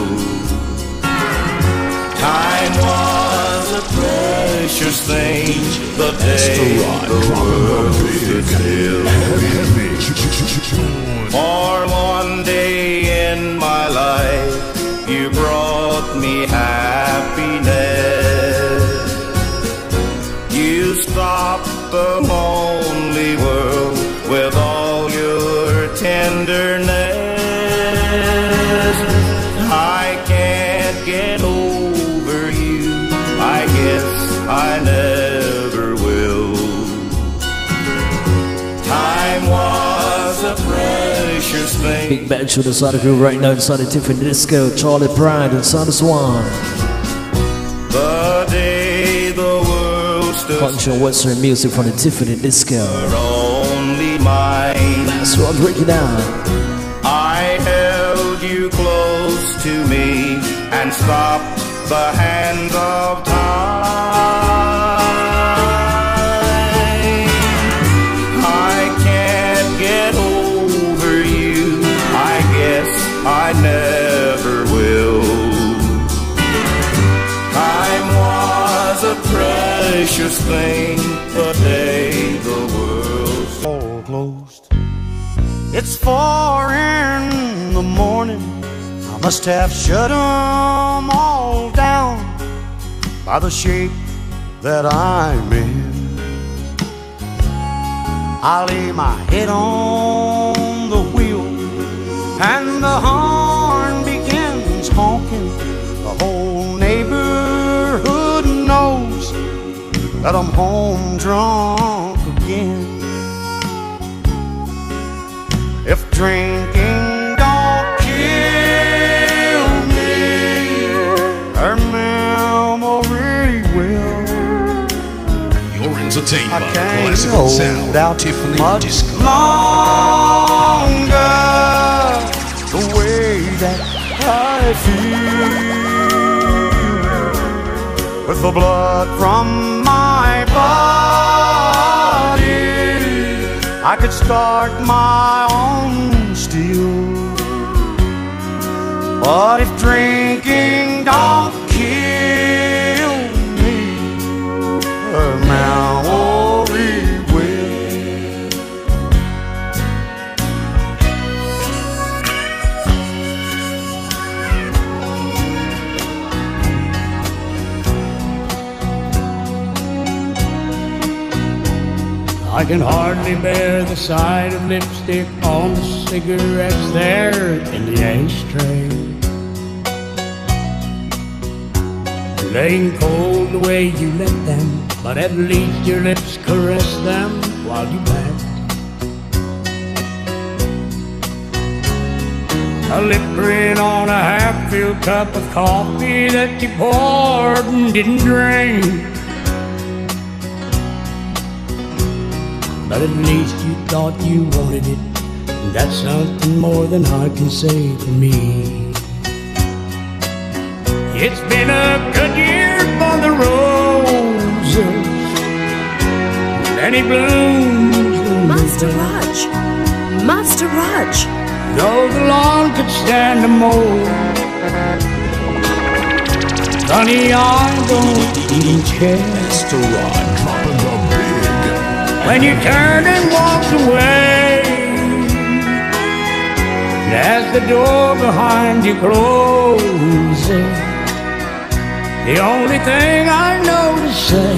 Time was a precious thing, the day the world stood still. For one day in my life you brought me happiness. You stopped the lonely world with all your tenderness. I can't get over you, I guess I never will. Time was a precious thing. Big band to the Sonic Group right now inside the Tiffany Disco, Charlie Pride and Son of Swan. The day the world stood Country and Western music from the Tiffany Disco. only mine. That's what I'm breaking down. I held you close to me and stopped the hands of time. I can't get over you, I guess I never will. Time was a precious thing, the day the world's all closed. It's 4 in the morning, I must have shut 'em all down by the shape that I'm in. I lay my head on the wheel and the horn begins honking. The whole neighborhood knows that I'm home drunk again. If drinking don't kill me, her memory will. You're in entertained by the can't classical hold sound out Tiffany much Disco. longer the way that I feel with the blood from my body. I could start my own still, but if drinking don't kill me, Maori will. I can hardly bear the sight of lipstick on the cigarettes there in the ashtray, laying cold the way you let them, but at least your lips caress them while you packed. A lip print on a half-filled cup of coffee that you poured and didn't drink. But at least you thought you wanted it, and that's something more than I can say for me. It's been a good year for the roses, many blooms. Master Raj, Master Raj. Though the lawn could stand a mold, honey, I don't even care. Master Rod dropping the big. When you turned and walked away, and as the door behind you closes, the only thing I know to say,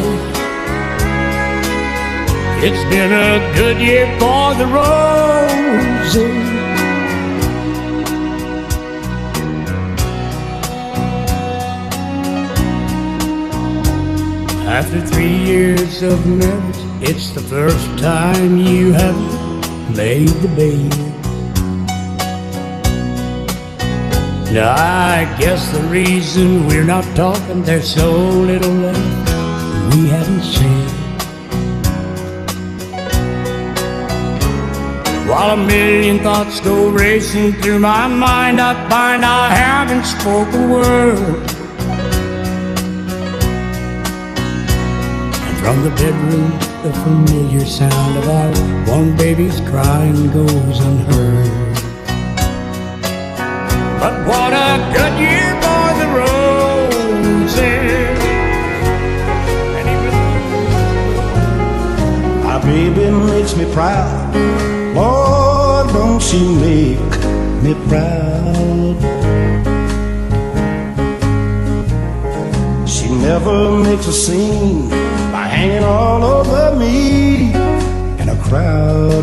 it's been a good year for the roses. After 3 years of marriage, it's the first time you haven't made the bed. Now I guess the reason we're not talking, there's so little left we haven't said. While a million thoughts go racing through my mind, I find I haven't spoken a word. From the bedroom, the familiar sound of our one baby's crying goes unheard. But what a good year for the roses. My baby makes me proud. Lord, don't she make me proud. She never makes a scene by hanging all over me in a crowd.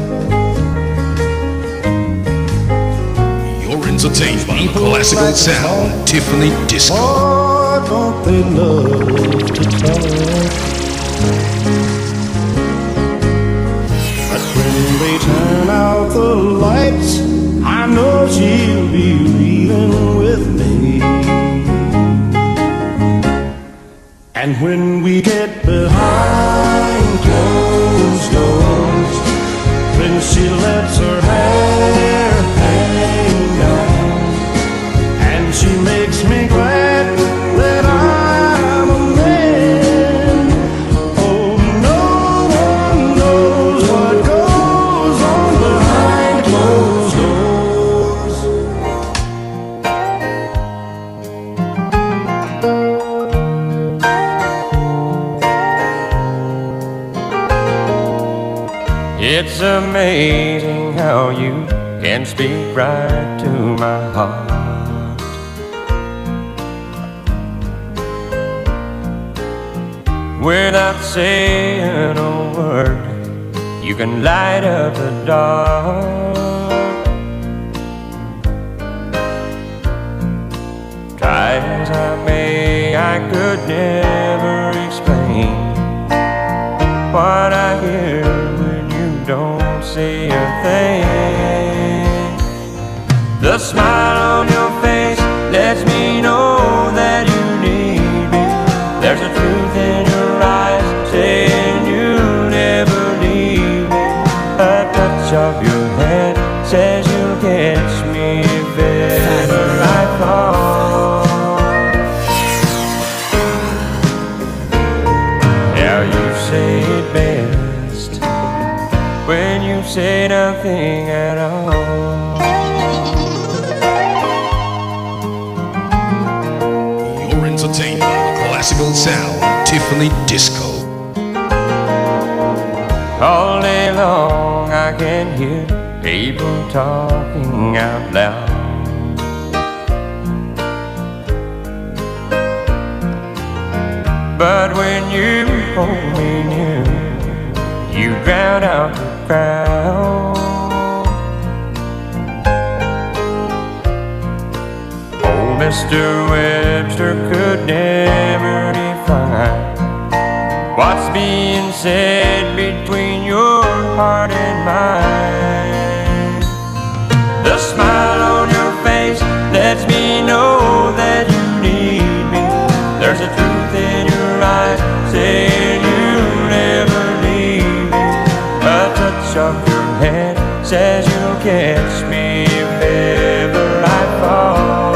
You're entertained by the classical sound Tiffany Disco. Oh, don't they love to talk? But when they turn out the lights, I know she'll be leaving with me. And when we get behind closed doors, when she lets her hair hang down, and she makes me glad that I'm a man. Oh, no one knows what goes on behind closed doors. It's amazing how you can speak right to my heart. Without saying a word, you can light up the dark. Try as I may, I could never explain what I hear when you don't say a thing. The smile on your face lets me know that you need me. There's a truth in your eyes saying you of your hand says you'll catch me if ever I fall. Now you say it best when you say nothing at all. You're entertained by the classical sound of Tiffany Disco. All day long I can hear people talking out loud. But when you hold me near, you drown out the crowd. Old Mr. Webster could never define what's being said between your heart and mine. The smile on your face lets me know that you need me. There's a truth in your eyes saying you'll never leave me. A touch of your hand says you'll catch me if ever I fall.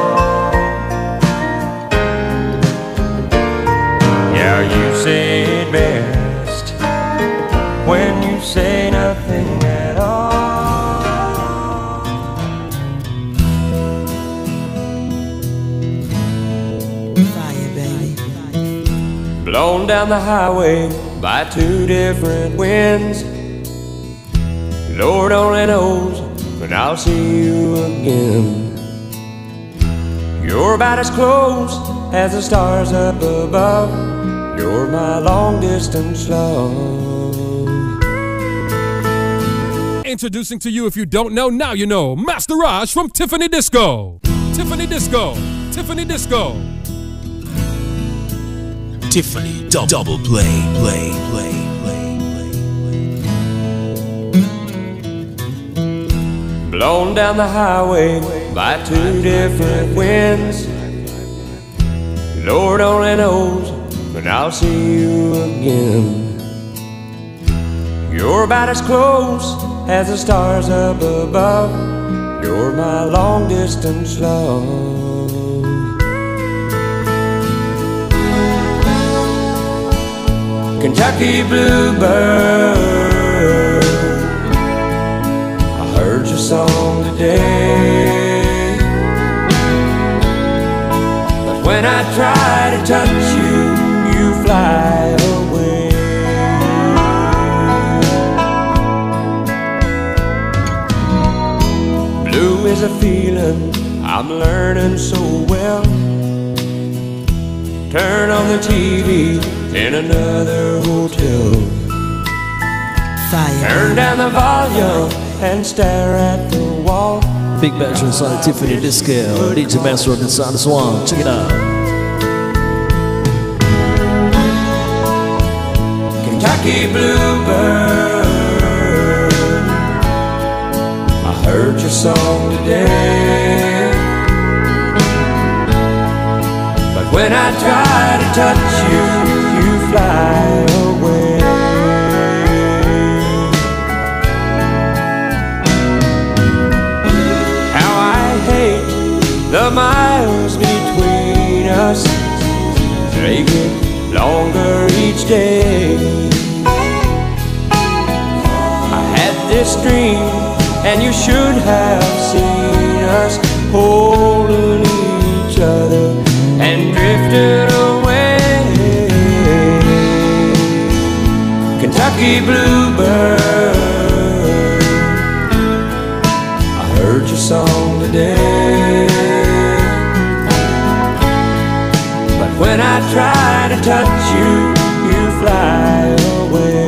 Yeah, you say it best when you say nothing at all. Fire, baby. Blown down the highway by two different winds. Lord only knows when I'll see you again. You're about as close as the stars up above. You're my long-distance love. Introducing to you, if you don't know, now you know, Master Raj from Tiffany Disco. Tiffany Disco. Tiffany Disco. Tiffany double play. Blown down the highway by two different winds. Lord only knows when I'll see you again. You're about as close as the stars up above. You're my long-distance love. Kentucky bluebird, I heard your song today. But when I try to touch you, you fly away. Blue is a feeling I'm learning so well. Turn on the TV in another hotel. Fire. Turn down the volume and stare at the wall. Big Bash inside Tiffany Disco. DJ Master inside the Swan. Check it out. Kentucky bluebird, I heard your song today. But when I try to touch you, you fly away. How I hate the miles between us. They get longer each day. I had this dream, and you should have seen us holding each other and drifted away. Kentucky bluebird, I heard your song today. But when I try to touch you, you fly away.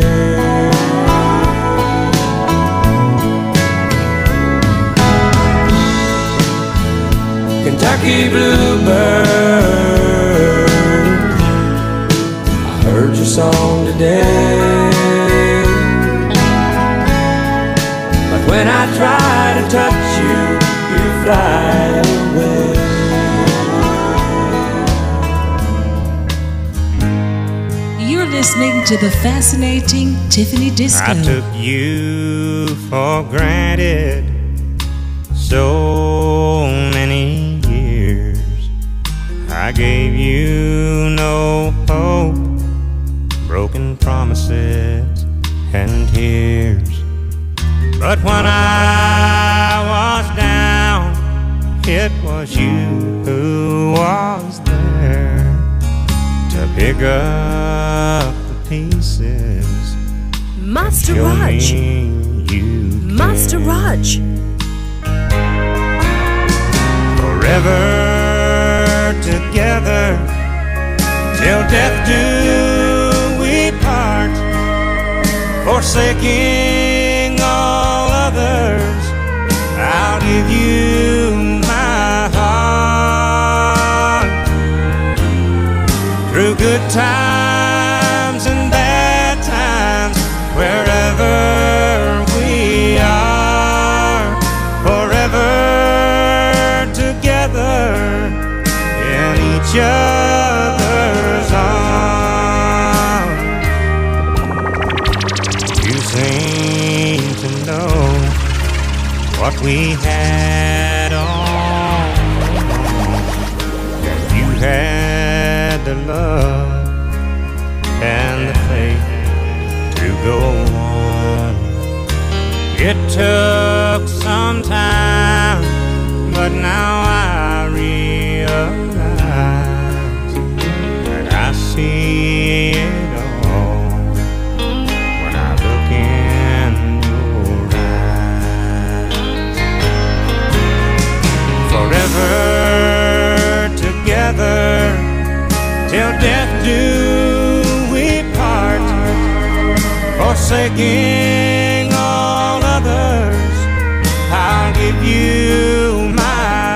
Kentucky bluebird, I heard your song today. But when I try to touch you, you fly away. You're listening listening to the fascinating Tiffany Disco. I took you for granted so many years. I gave you no hope, broken promises and tears. But when I was down, it was you who was there to pick up the pieces. Master Raj. Master Raj. Forever together, till death do we part, forsaking all others. I'll give you my heart. Through good times and bad times, wherever we are, forever together in each other's arms. You seem to know what we had on. You had the love and the faith to go on. It took some time, but now I realize that I see it all when I look in your eyes. Forever together, till death do we part, forsaking all others. I'll give you my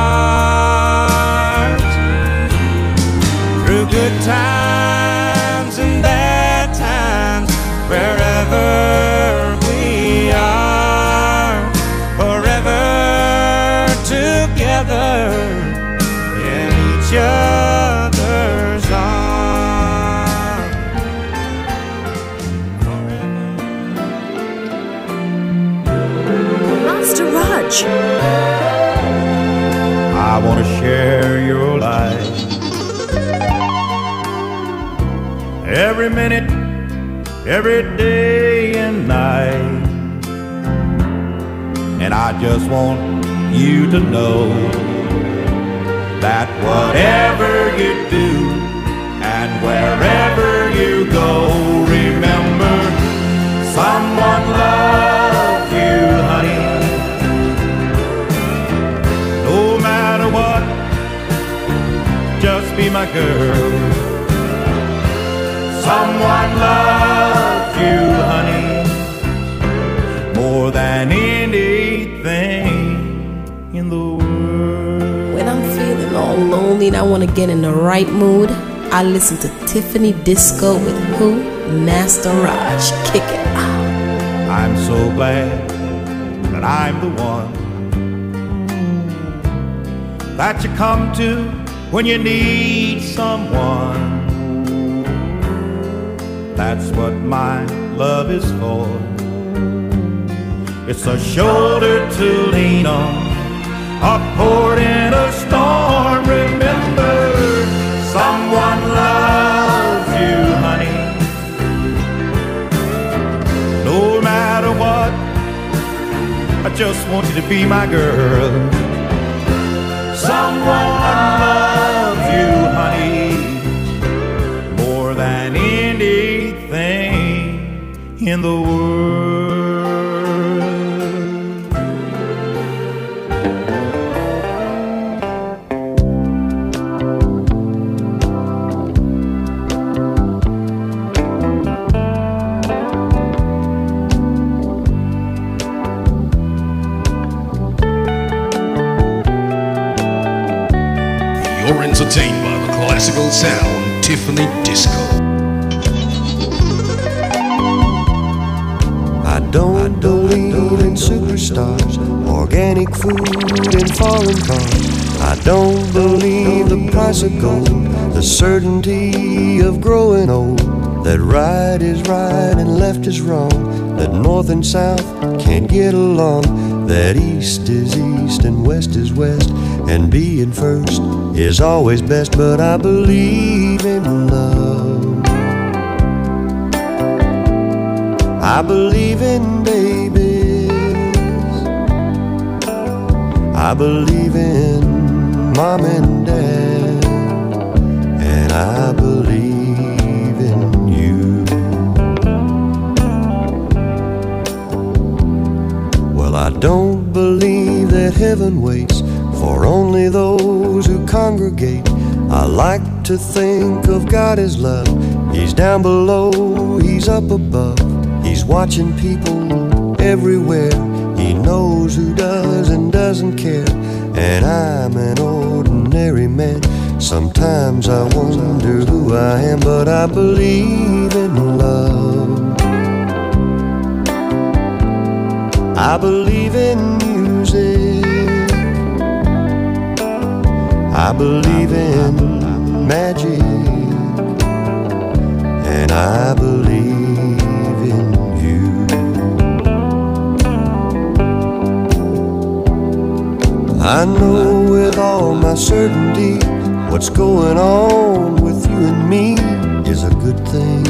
heart. Through good times and bad times, wherever we are, forever together in each other's arms. Master Raj. I want to share your life. Every minute, every day and night. And I just want you to know that whatever you do and wherever you go, remember someone loves you, honey. No matter what, just be my girl. Someone loves you, honey, more than anything in the world. When I'm feeling all lonely and I want to get in the right mood, I listen to Tiffany Disco with who? Master Raj. Kick it out. I'm so glad that I'm the one that you come to when you need someone. That's what my love is for. It's a shoulder to lean on, a port in a storm. Remember, someone loves you, honey. No matter what, I just want you to be my girl. Someone loves you, honey, more than anything in the world. You're entertained by the classical sound, Tiffany Disco. I don't believe in superstars, organic food and foreign cars. I don't believe the price of gold, the certainty of growing old. that right is right and left is wrong, that north and south can't get along, that east is east and west is west, and being first is always best. But I believe in love, I believe in babies, I believe in mom and dad, and I believe in you. Well, I don't believe that heaven waits for only those who congregate. I like to think of God as love. He's down below, He's up above. He's watching people everywhere. He knows who does and doesn't care. And I'm an ordinary man. Sometimes I wonder who I am, but I believe in love. I believe in music, I believe in magic, and I believe in you. I know with all my certainty what's going on with you and me is a good thing.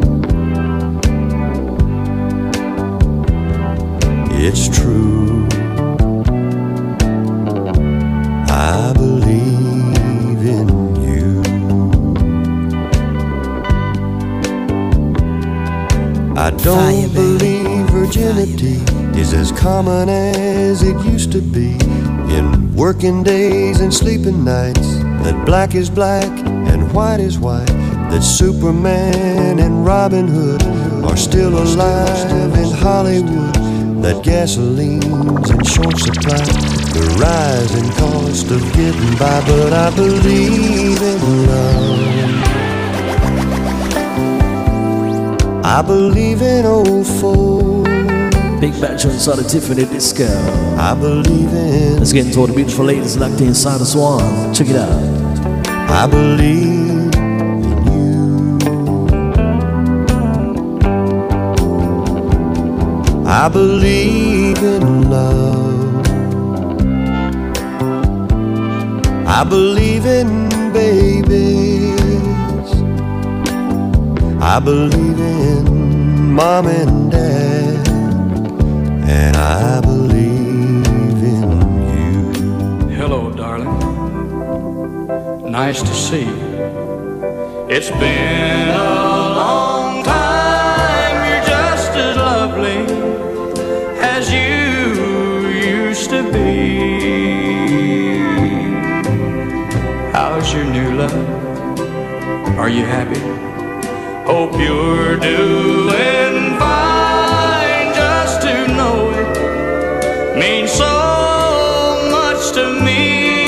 It's true, I believe in you. I don't believe virginity is as common as it used to be. In working days and sleeping nights, that black is black and white is white, that Superman and Robin Hood are still alive in Hollywood, that gasoline's in short supply, the rising cost of getting by. But I believe in love, I believe in old folks. Big Batch inside the Tiffany Disco. I believe in. Let's get into all the beautiful ladies locked inside the Swan. Check it out. I believe in you. I believe in love. I believe in babies. I believe in mom and dad. And I believe in you. Hello, darling. Nice to see you. It's been a long time. You're just as lovely as you used to be. How's your new love? Are you happy? Hope you're doing fine. Means so much to me.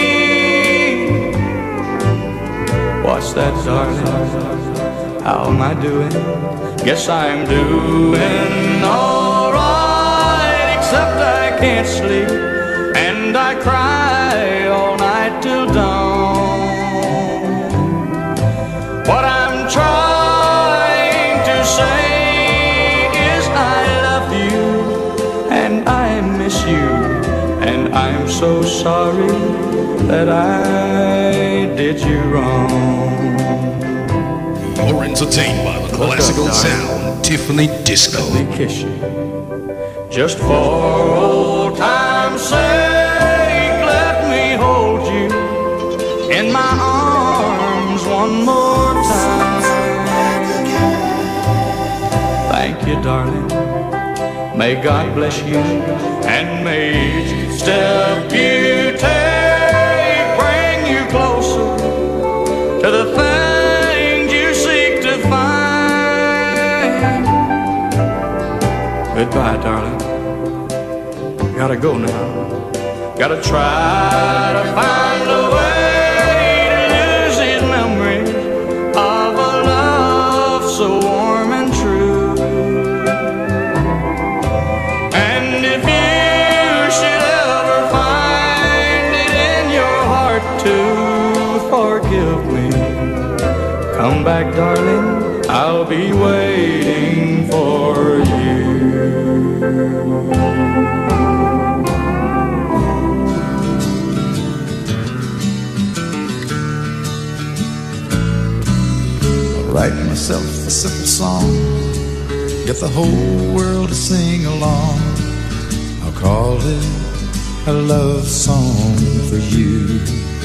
What's that, darling? How am I doing? Guess I'm doing alright, except I can't sleep and I cry all night till dawn. What I'm trying to say is I love you and I miss you, and I'm so sorry that I did you wrong. You're entertained by the classical sound, Tiffany Disco. Let me kiss you, just for old time's sake. Let me hold you in my arms one more time. Thank you, darling. May God bless you, and may each step you take bring you closer to the things you seek to find. Goodbye, darling. Gotta go now. Gotta try to find a way to lose these memories of a love so warm and true. Forgive me. Come back, darling, I'll I'll be waiting for you. Write myself a simple song, get the whole world to sing along. I'll call it a love song for you.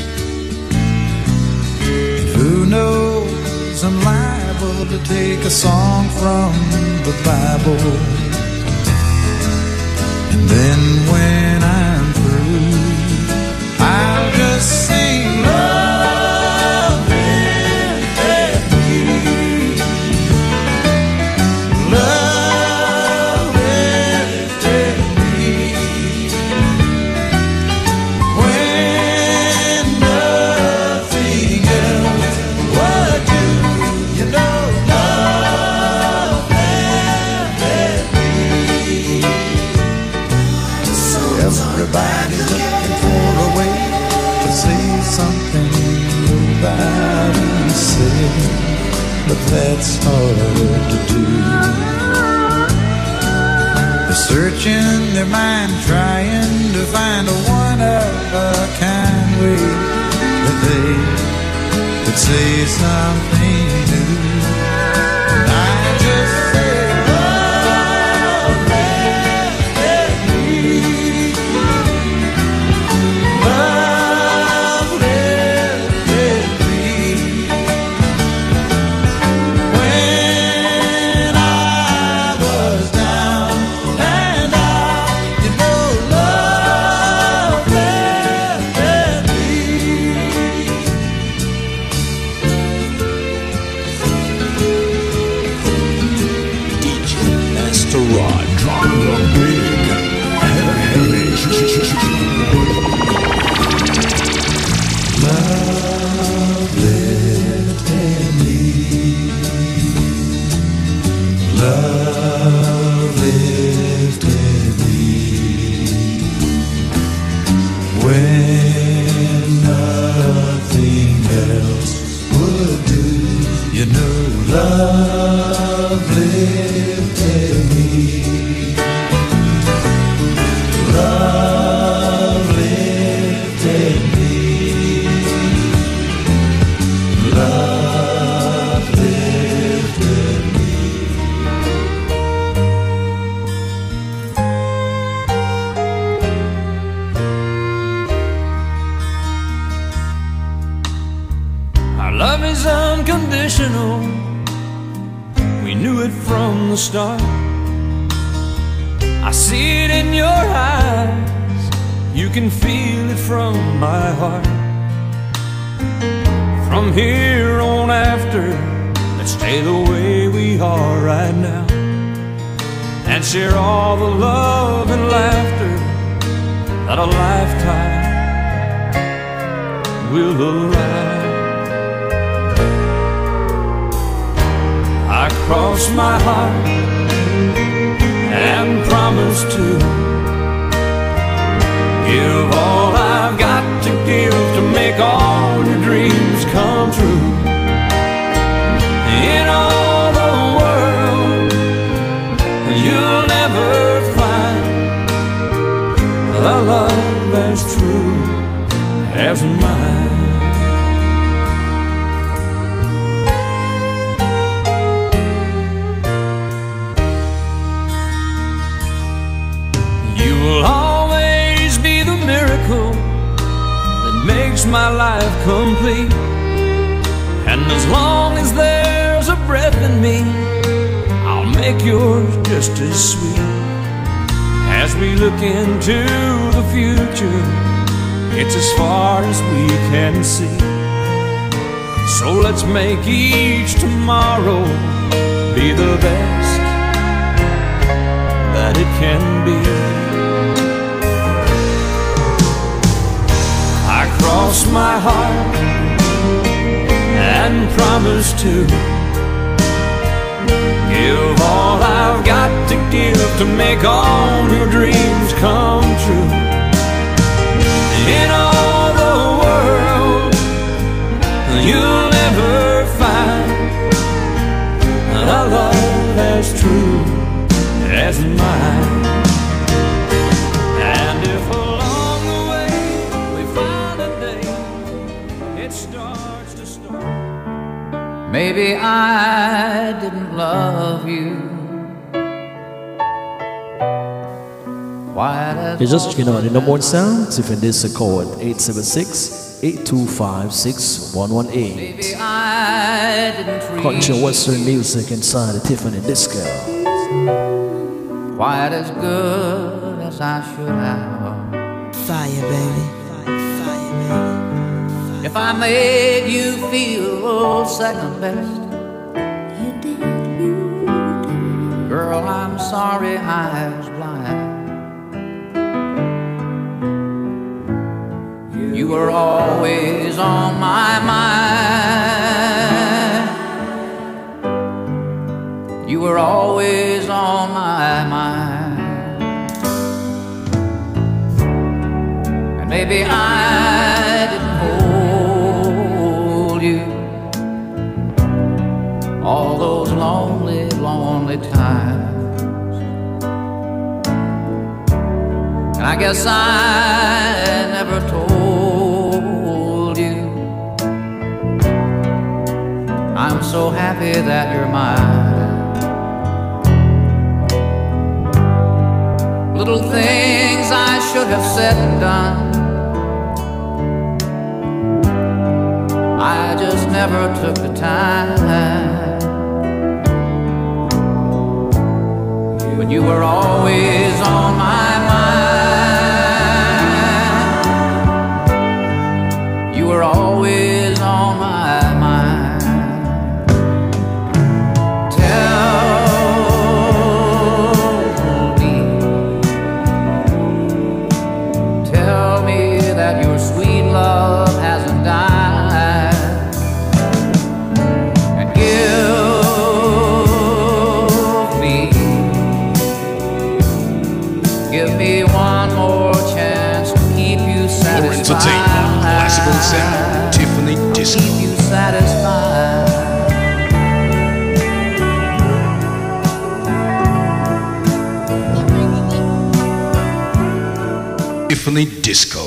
And who knows, I'm liable to take a song from the Bible, and then when I'm through, I'll just sing love. Everybody's looking for a way to say something nobody said, but that's hard to do. They're searching their mind, trying to find a one-of-a-kind way that they could say something new. And I just say, love is unconditional. We knew it from the start. I see it in your eyes. You can feel it from my heart. From here on after, let's stay the way we are right now, and share all the love and laughter that a lifetime will allow. I cross my heart and promise to give all I've got to give to make all your dreams come true. In all the world, you'll never find a love as true as mine. Will always be the miracle that makes my life complete. And as long as there's a breath in me, I'll make yours just as sweet. As we look into the future, it's as far as we can see. So let's make each tomorrow be the best that it can be. Cross my heart and promise to give all I've got to give to make all your dreams come true. In all the world, you'll never find a as mine. And if along the way we find a day it starts to storm, maybe I didn't love you. You're just checking out the number one sound. Tiffany Disco code 876-825-6118. Maybe I didn't treat Country and Western music inside the Tiffany Disco. quite as good as I should have. Fire, baby. Fire, baby. If I made you feel second best, You did, you did. girl, I'm sorry I was blind. You were always on my mind. You were always on my mind. And maybe I didn't hold you all those lonely, lonely times. And I guess I never told you I'm so happy that you're mine. Little things I should have said and done, I just never took the time. But you were always on my mind. You were always on my mind. Tell me that your sweet love hasn't died. And give me one more chance to keep you satisfied. More entertainment, classical sound, Tiffany Disco. Keep you satisfied. Tiffany Disco.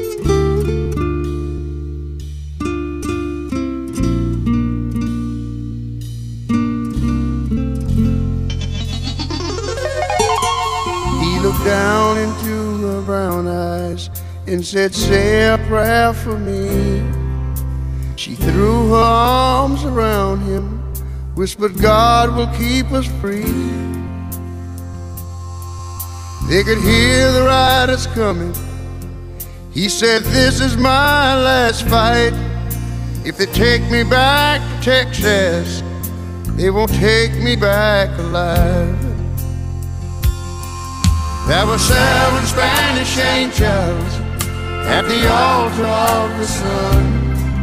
He looked down into her brown eyes and said, say a prayer for me. She threw her arms around him, whispered, God will keep us free. They could hear the riders coming. He said, this is my last fight. If they take me back to Texas, they won't take me back alive. There were 7 Spanish angels at the altar of the sun.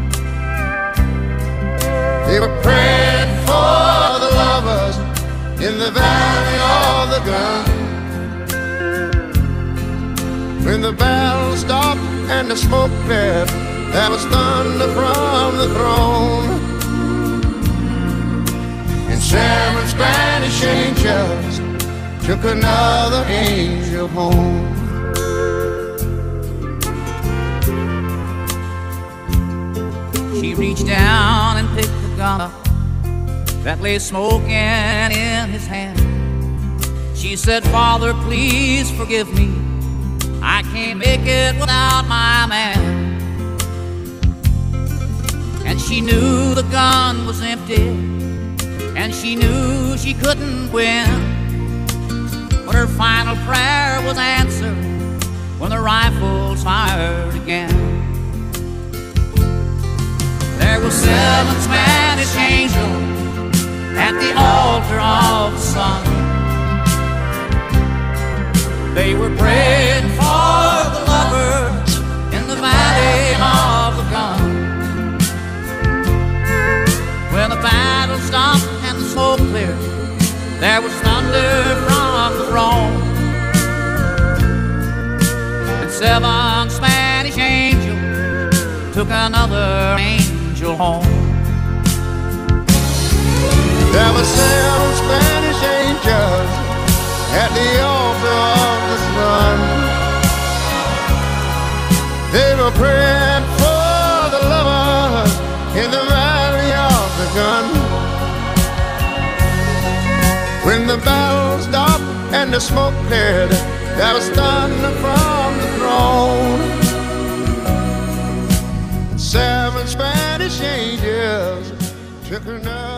They were praying for the lovers in the valley of the gun. When the battle stopped and the smoke cleared, there was thunder from the throne. And 7 Spanish angels took another angel home. She reached down and picked the gun up that lay smoking in his hand. She said, Father, please forgive me. I can't make it without my man. And she knew the gun was empty, and she knew she couldn't win. But her final prayer was answered when the rifles fired again. There were 7 Spanish angels at the altar of the sun. They were praying for the lovers in the valley of the gun. When the battle stopped and the smoke cleared, there was thunder from the throne. And 7 Spanish angels took another angel home. There were 7 Spanish angels at the altar of the sun. They were praying for the lovers in the valley of the gun. When the battle stopped and the smoke cleared, there was thunder from the throne. 7 Spanish angels took another